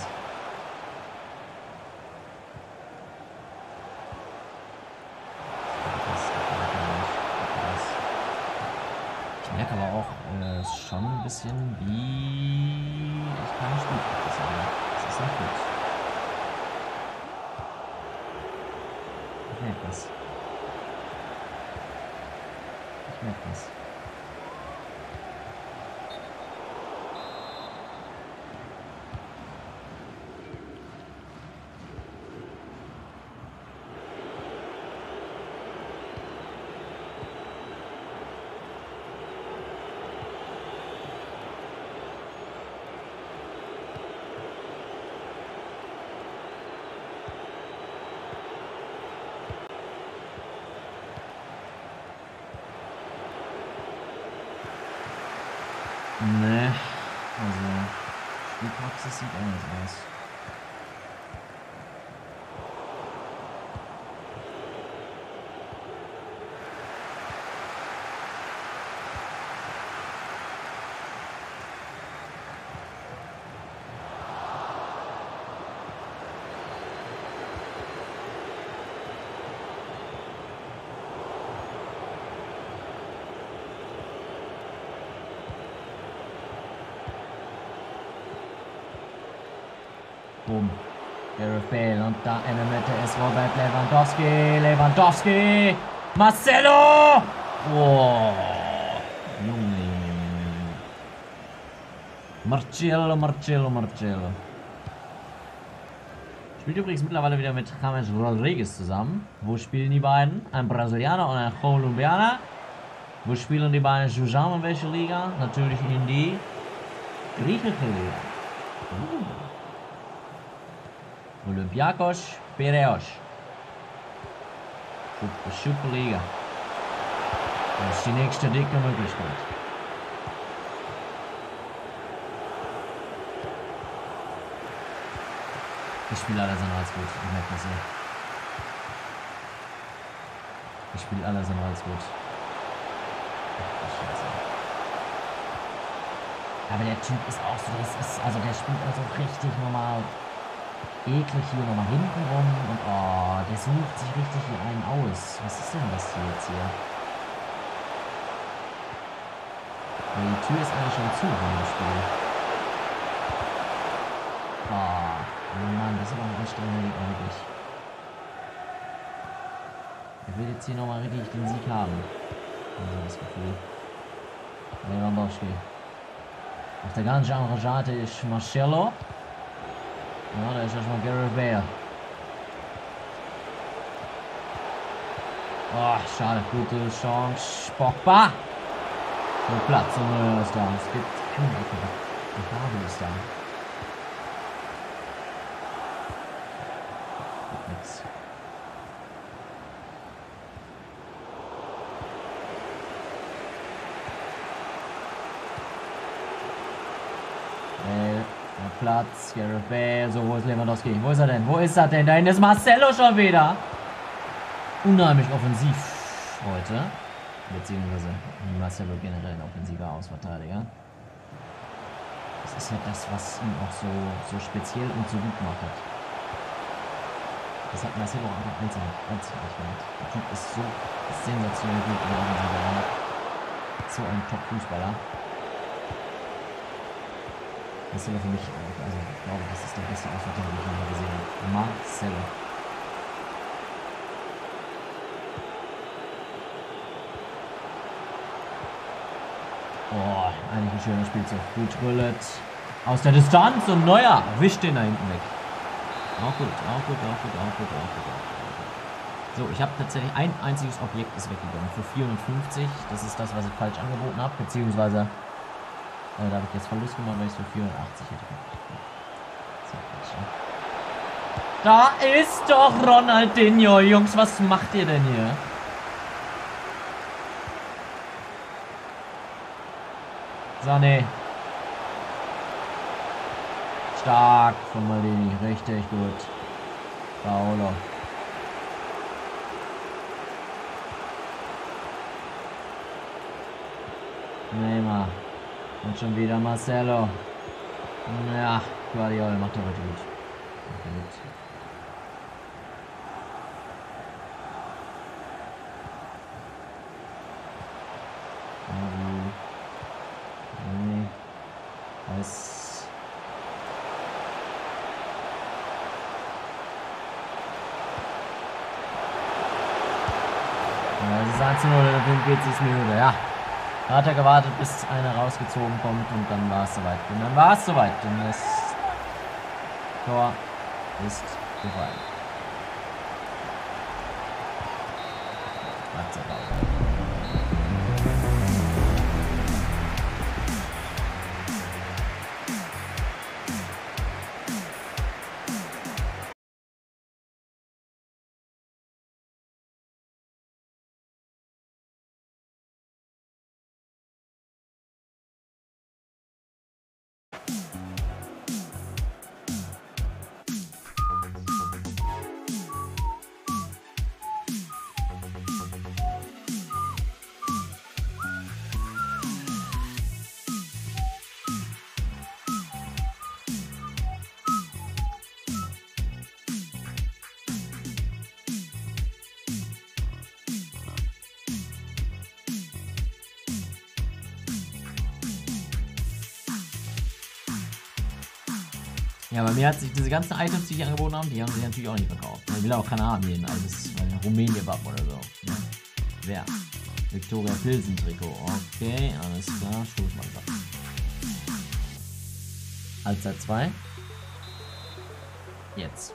Ich merke aber auch schon ein bisschen, wie ich keine Spielpraxis habe. Das ist nicht gut. Ich merke das. Ne, also Spielpraxis sieht anders aus. oben. Gareth Bale und da in der Mitte ist Robert Lewandowski. Lewandowski! Marcelo! Oh, Junge. Marcelo. Spielt übrigens mittlerweile wieder mit James Rodriguez zusammen. Wo spielen die beiden? Ein Brasilianer und ein Kolumbianer. Wo spielen die beiden zusammen in welcher Liga? Natürlich in die griechische Liga. Olympiakos Piraeus. Super Liga. Das ist die nächste dicke Möglichkeit. Ich spiele alles andere als gut. Ich merke das hier. Ich spiele alles andere als gut. Scheiße. Aber der Typ ist auch so, also der spielt also richtig normal eklig hier nochmal hinten rum und oh, der sucht sich richtig hier einen aus. Was ist denn das hier jetzt hier? Die Tür ist eigentlich schon zu von dem Spiel. Oh, Mann, das ist aber ein anstrengender Gegner, wirklich. Er will jetzt hier nochmal richtig den Sieg haben. Also das Gefühl. Lewandowski. Auf der ganz anderen Seite ist Marcelo. Ja, da ist erstmal Gareth Bale. Oh, schade. Gute Chance. Pogba. So Platz und ist da. Es gibt keine Ecke. Die Farbe ist da. Gibt nix. Platz, Gareth Bale, so, wo ist Lewandowski? Wo ist er denn? Wo ist er denn? Da hinten ist Marcelo schon wieder. Unheimlich offensiv heute. Beziehungsweise Marcelo generell ein offensiver Außenverteidiger. Das ist ja das, was ihn auch so speziell und so gut macht. Das hat Marcelo einfach einzigartig gemacht. Der Typ ist so sensationell gut in der Offensive. So ein Top-Fußballer. Marcelo für mich, also ich glaube, das ist der beste Außenverteidiger, den ich je gesehen habe. Marcelo. Oh, eigentlich ein schöner Spielzug. Gut Rüllet. Aus der Distanz und Neuer wischt den da hinten weg. Auch gut. So, ich habe tatsächlich ein einziges Objekt ist weggegangen. Für 450. Das ist das, was ich falsch angeboten habe. Beziehungsweise da habe ich jetzt Verlust gemacht, weil ich es für 480 hätte. Da ist doch Ronaldinho, Jungs, was macht ihr denn hier? Sané. Stark von Maldini, richtig gut. Paolo. Neymar. Und schon wieder Marcelo. Ja, Guardiola macht er heute gut. Das ist 1:0, der 45. Minute, ja. Da hat er gewartet, bis einer rausgezogen kommt und dann war es soweit. Und dann war es soweit. Und das Tor ist gefallen. Ja, bei mir hat sich diese ganzen Items, die ich angeboten habe, die haben sich natürlich auch nicht verkauft. Ich will auch keine Arabien, also das ist ein Rumänien-Wappen oder so. Ne? Wer? Victoria Pilsen-Trikot. Okay, alles klar. Stoßmannschaft. Halbzeit 2. Jetzt.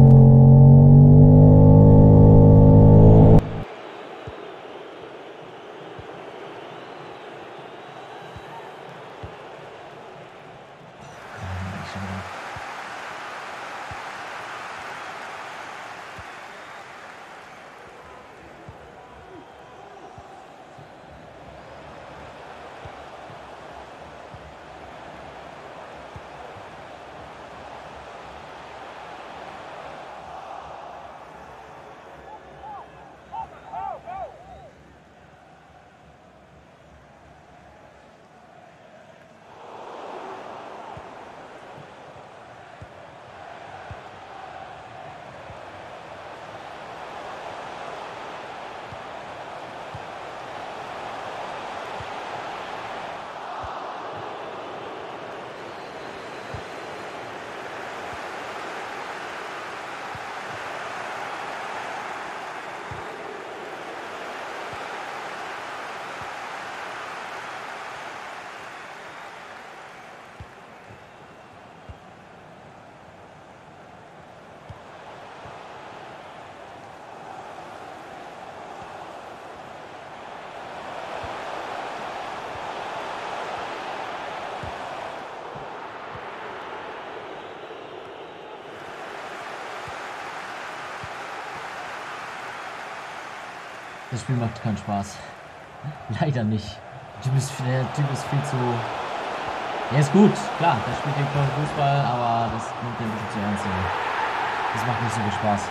Das Spiel macht keinen Spaß. Leider nicht. Der Typ ist viel zu... Er ist gut, klar, der spielt den tollen Fußball, aber das nimmt den ein bisschen zu ernst. Das macht nicht so viel Spaß.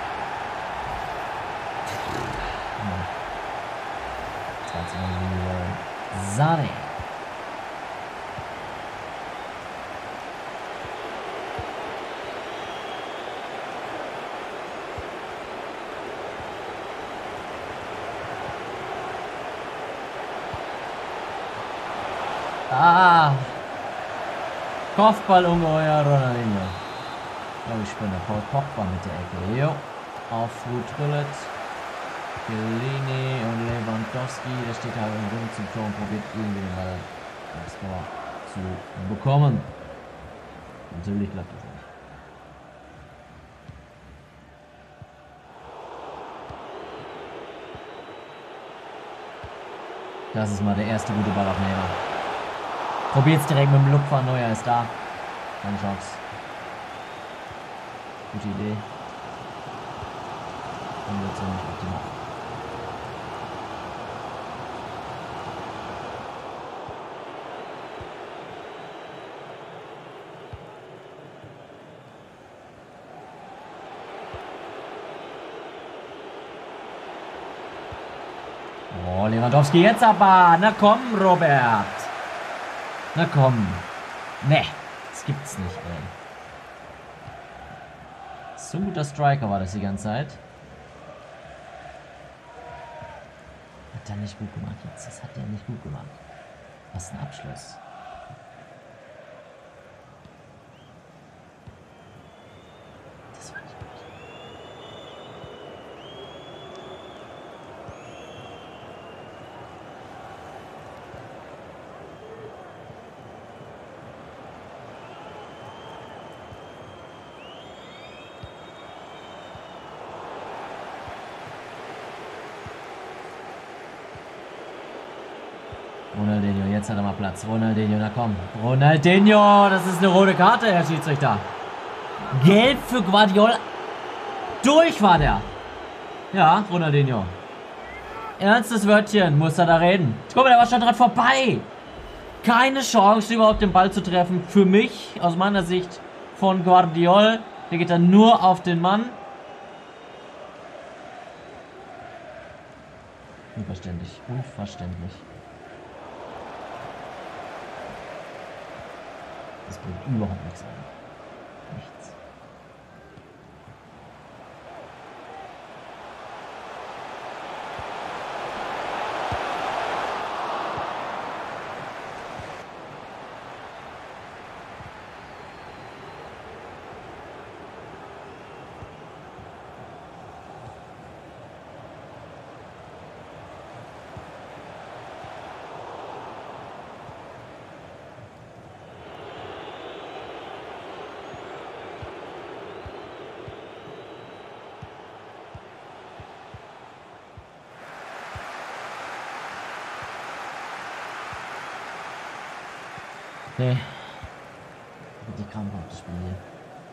Ja. Sane. Ah! Kopfball ungeheuer Ronaldinho. Glaube ich, Spinner. Paul Pogba mit der Ecke. Jo. Auf Ruth Gullet. Chiellini und Lewandowski. Der steht halt im Ring zum Tor und probiert irgendwie den Ball aufs Tor zu bekommen. Natürlich klappt das nicht. Das ist mal der erste gute Ball auf Neymar. Probiert's direkt mit dem Lupfer, Neuer ist da. Keine Chance. Gute Idee. Und jetzt nicht optimal. Oh, Lewandowski jetzt aber. Na komm, Robert. Na komm. Ne, das gibt's nicht, ey. So ein guter Striker war das die ganze Zeit. Hat er nicht gut gemacht jetzt. Das hat er nicht gut gemacht. Was ein Abschluss. Das war nicht gut. Ronaldinho, jetzt hat er mal Platz. Ronaldinho, na komm. Ronaldinho, das ist eine rote Karte, Herr Schiedsrichter. Gelb für Guardiola. Durch war der. Ja, Ronaldinho. Ernstes Wörtchen, muss er da reden. Guck mal, der war schon dran vorbei. Keine Chance, überhaupt den Ball zu treffen. Für mich, aus meiner Sicht, von Guardiola. Der geht dann nur auf den Mann. Unverständlich, unverständlich. Das bringt überhaupt nichts an. Nichts. Nee. Die krampfhaft das Spiel hier.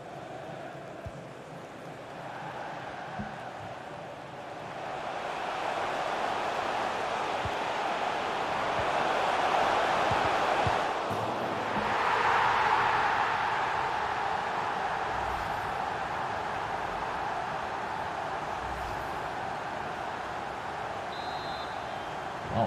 Wow.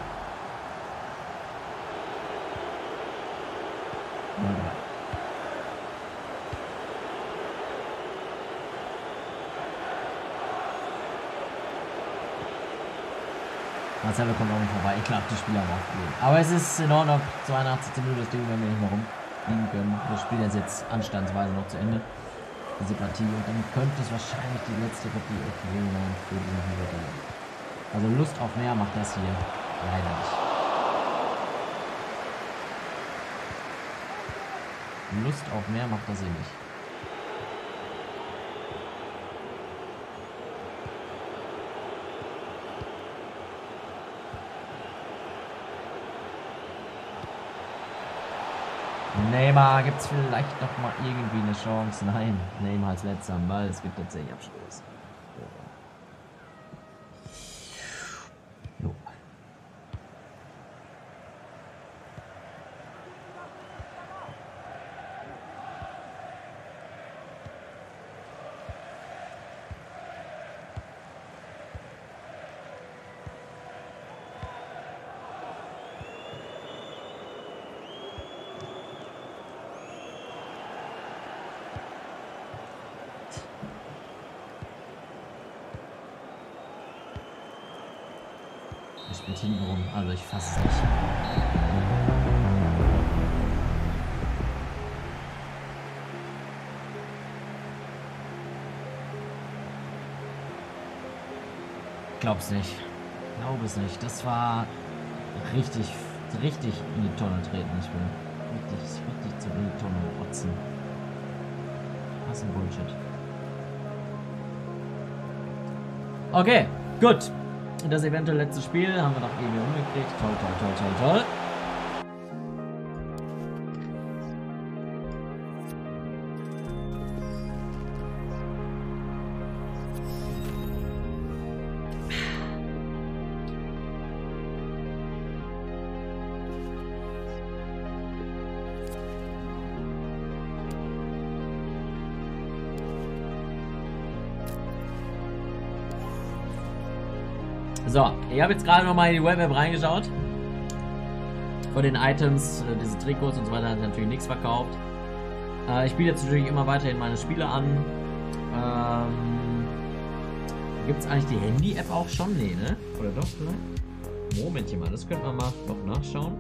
Marcelo kommt auch nicht vorbei. Ich glaube, die Spieler haben aufgegeben. Aber es ist in Ordnung. 82 Minuten, das Ding werden wir nicht mehr rumliegen können. Wir spielen jetzt anstandsweise noch zu Ende. Diese Partie. Und dann könnte es wahrscheinlich die letzte Partie okay sein für diesen Video. Also Lust auf mehr macht das hier leider nicht. Lust auf mehr macht das hier nicht. Neymar, gibt es vielleicht noch mal irgendwie eine Chance? Nein, Neymar als letzter am Ball. Es gibt tatsächlich Abschluss. Jo. Er spielt hinten rum, also ich fasse es nicht. Glaub's nicht. Glaube es nicht. Das war richtig in die Tonne treten. Ich will richtig zu in die Tonne rotzen. Was ein Bullshit. Okay, gut. Das eventuell letzte Spiel haben wir noch irgendwie umgekriegt. Toll. So, ich habe jetzt gerade nochmal in die Web-App reingeschaut. Von den Items, diese Trikots und so weiter, hat natürlich nichts verkauft. Ich spiele jetzt natürlich immer weiterhin meine Spiele an. Gibt es eigentlich die Handy-App auch schon? Nee, ne? Oder doch, vielleicht? Momentchen mal, das könnte man mal noch nachschauen.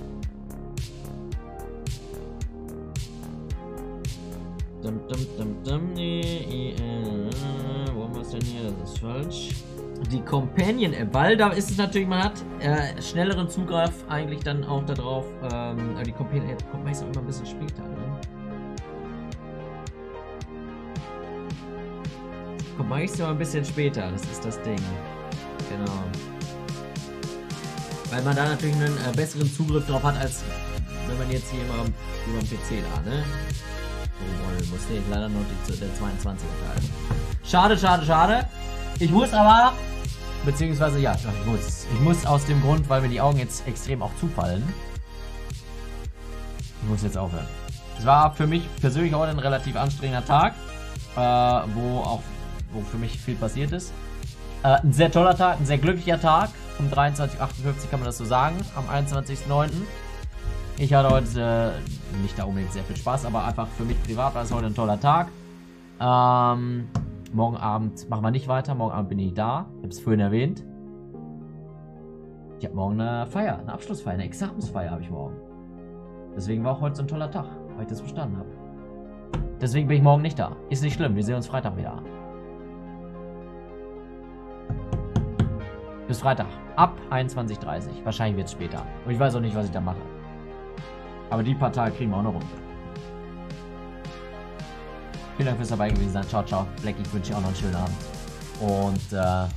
Nee, wo haben wir es denn hier? Das ist falsch. Die Companion-App, weil da ist es natürlich, man hat schnelleren Zugriff eigentlich dann auch darauf. Aber die Companion-App kommt meistens auch immer ein bisschen später. Ne? Kommt meistens immer ein bisschen später, das ist das Ding. Genau. Weil man da natürlich einen besseren Zugriff drauf hat, als wenn man jetzt hier immer über den PC da, ne? Oh, muss ich leider noch der 22er Teil. Schade. Ich muss aber, beziehungsweise ja, ich muss aus dem Grund, weil mir die Augen jetzt extrem auch zufallen. Ich muss jetzt aufhören. Es war für mich persönlich heute ein relativ anstrengender Tag, wo für mich viel passiert ist. Ein sehr toller Tag, ein sehr glücklicher Tag. Um 23:58 kann man das so sagen, am 21.09. Ich hatte heute nicht da unbedingt sehr viel Spaß, aber einfach für mich privat war es heute ein toller Tag. Morgen Abend machen wir nicht weiter. Morgen Abend bin ich da. Ich habe es vorhin erwähnt. Ich habe morgen eine Feier, eine Abschlussfeier, eine Examensfeier habe ich morgen. Deswegen war auch heute so ein toller Tag, weil ich das bestanden habe. Deswegen bin ich morgen nicht da. Ist nicht schlimm, wir sehen uns Freitag wieder. Bis Freitag. Ab 21:30. Wahrscheinlich wird es später. Und ich weiß auch nicht, was ich da mache. Aber die paar Tage kriegen wir auch noch rum. Vielen Dank fürs dabei gewesen sein. Ciao, ciao. Blackie, ich wünsche dir auch noch einen schönen Abend. Und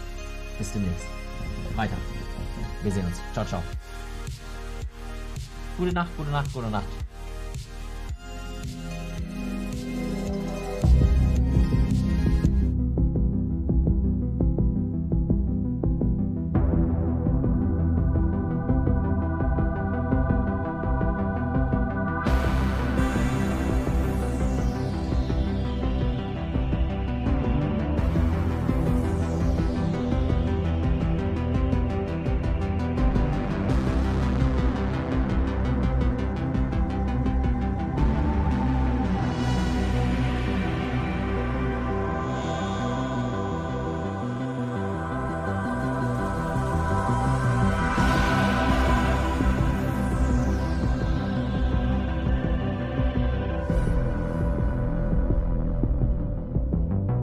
bis demnächst. Weiter. Wir sehen uns. Ciao, ciao. Gute Nacht, gute Nacht, gute Nacht.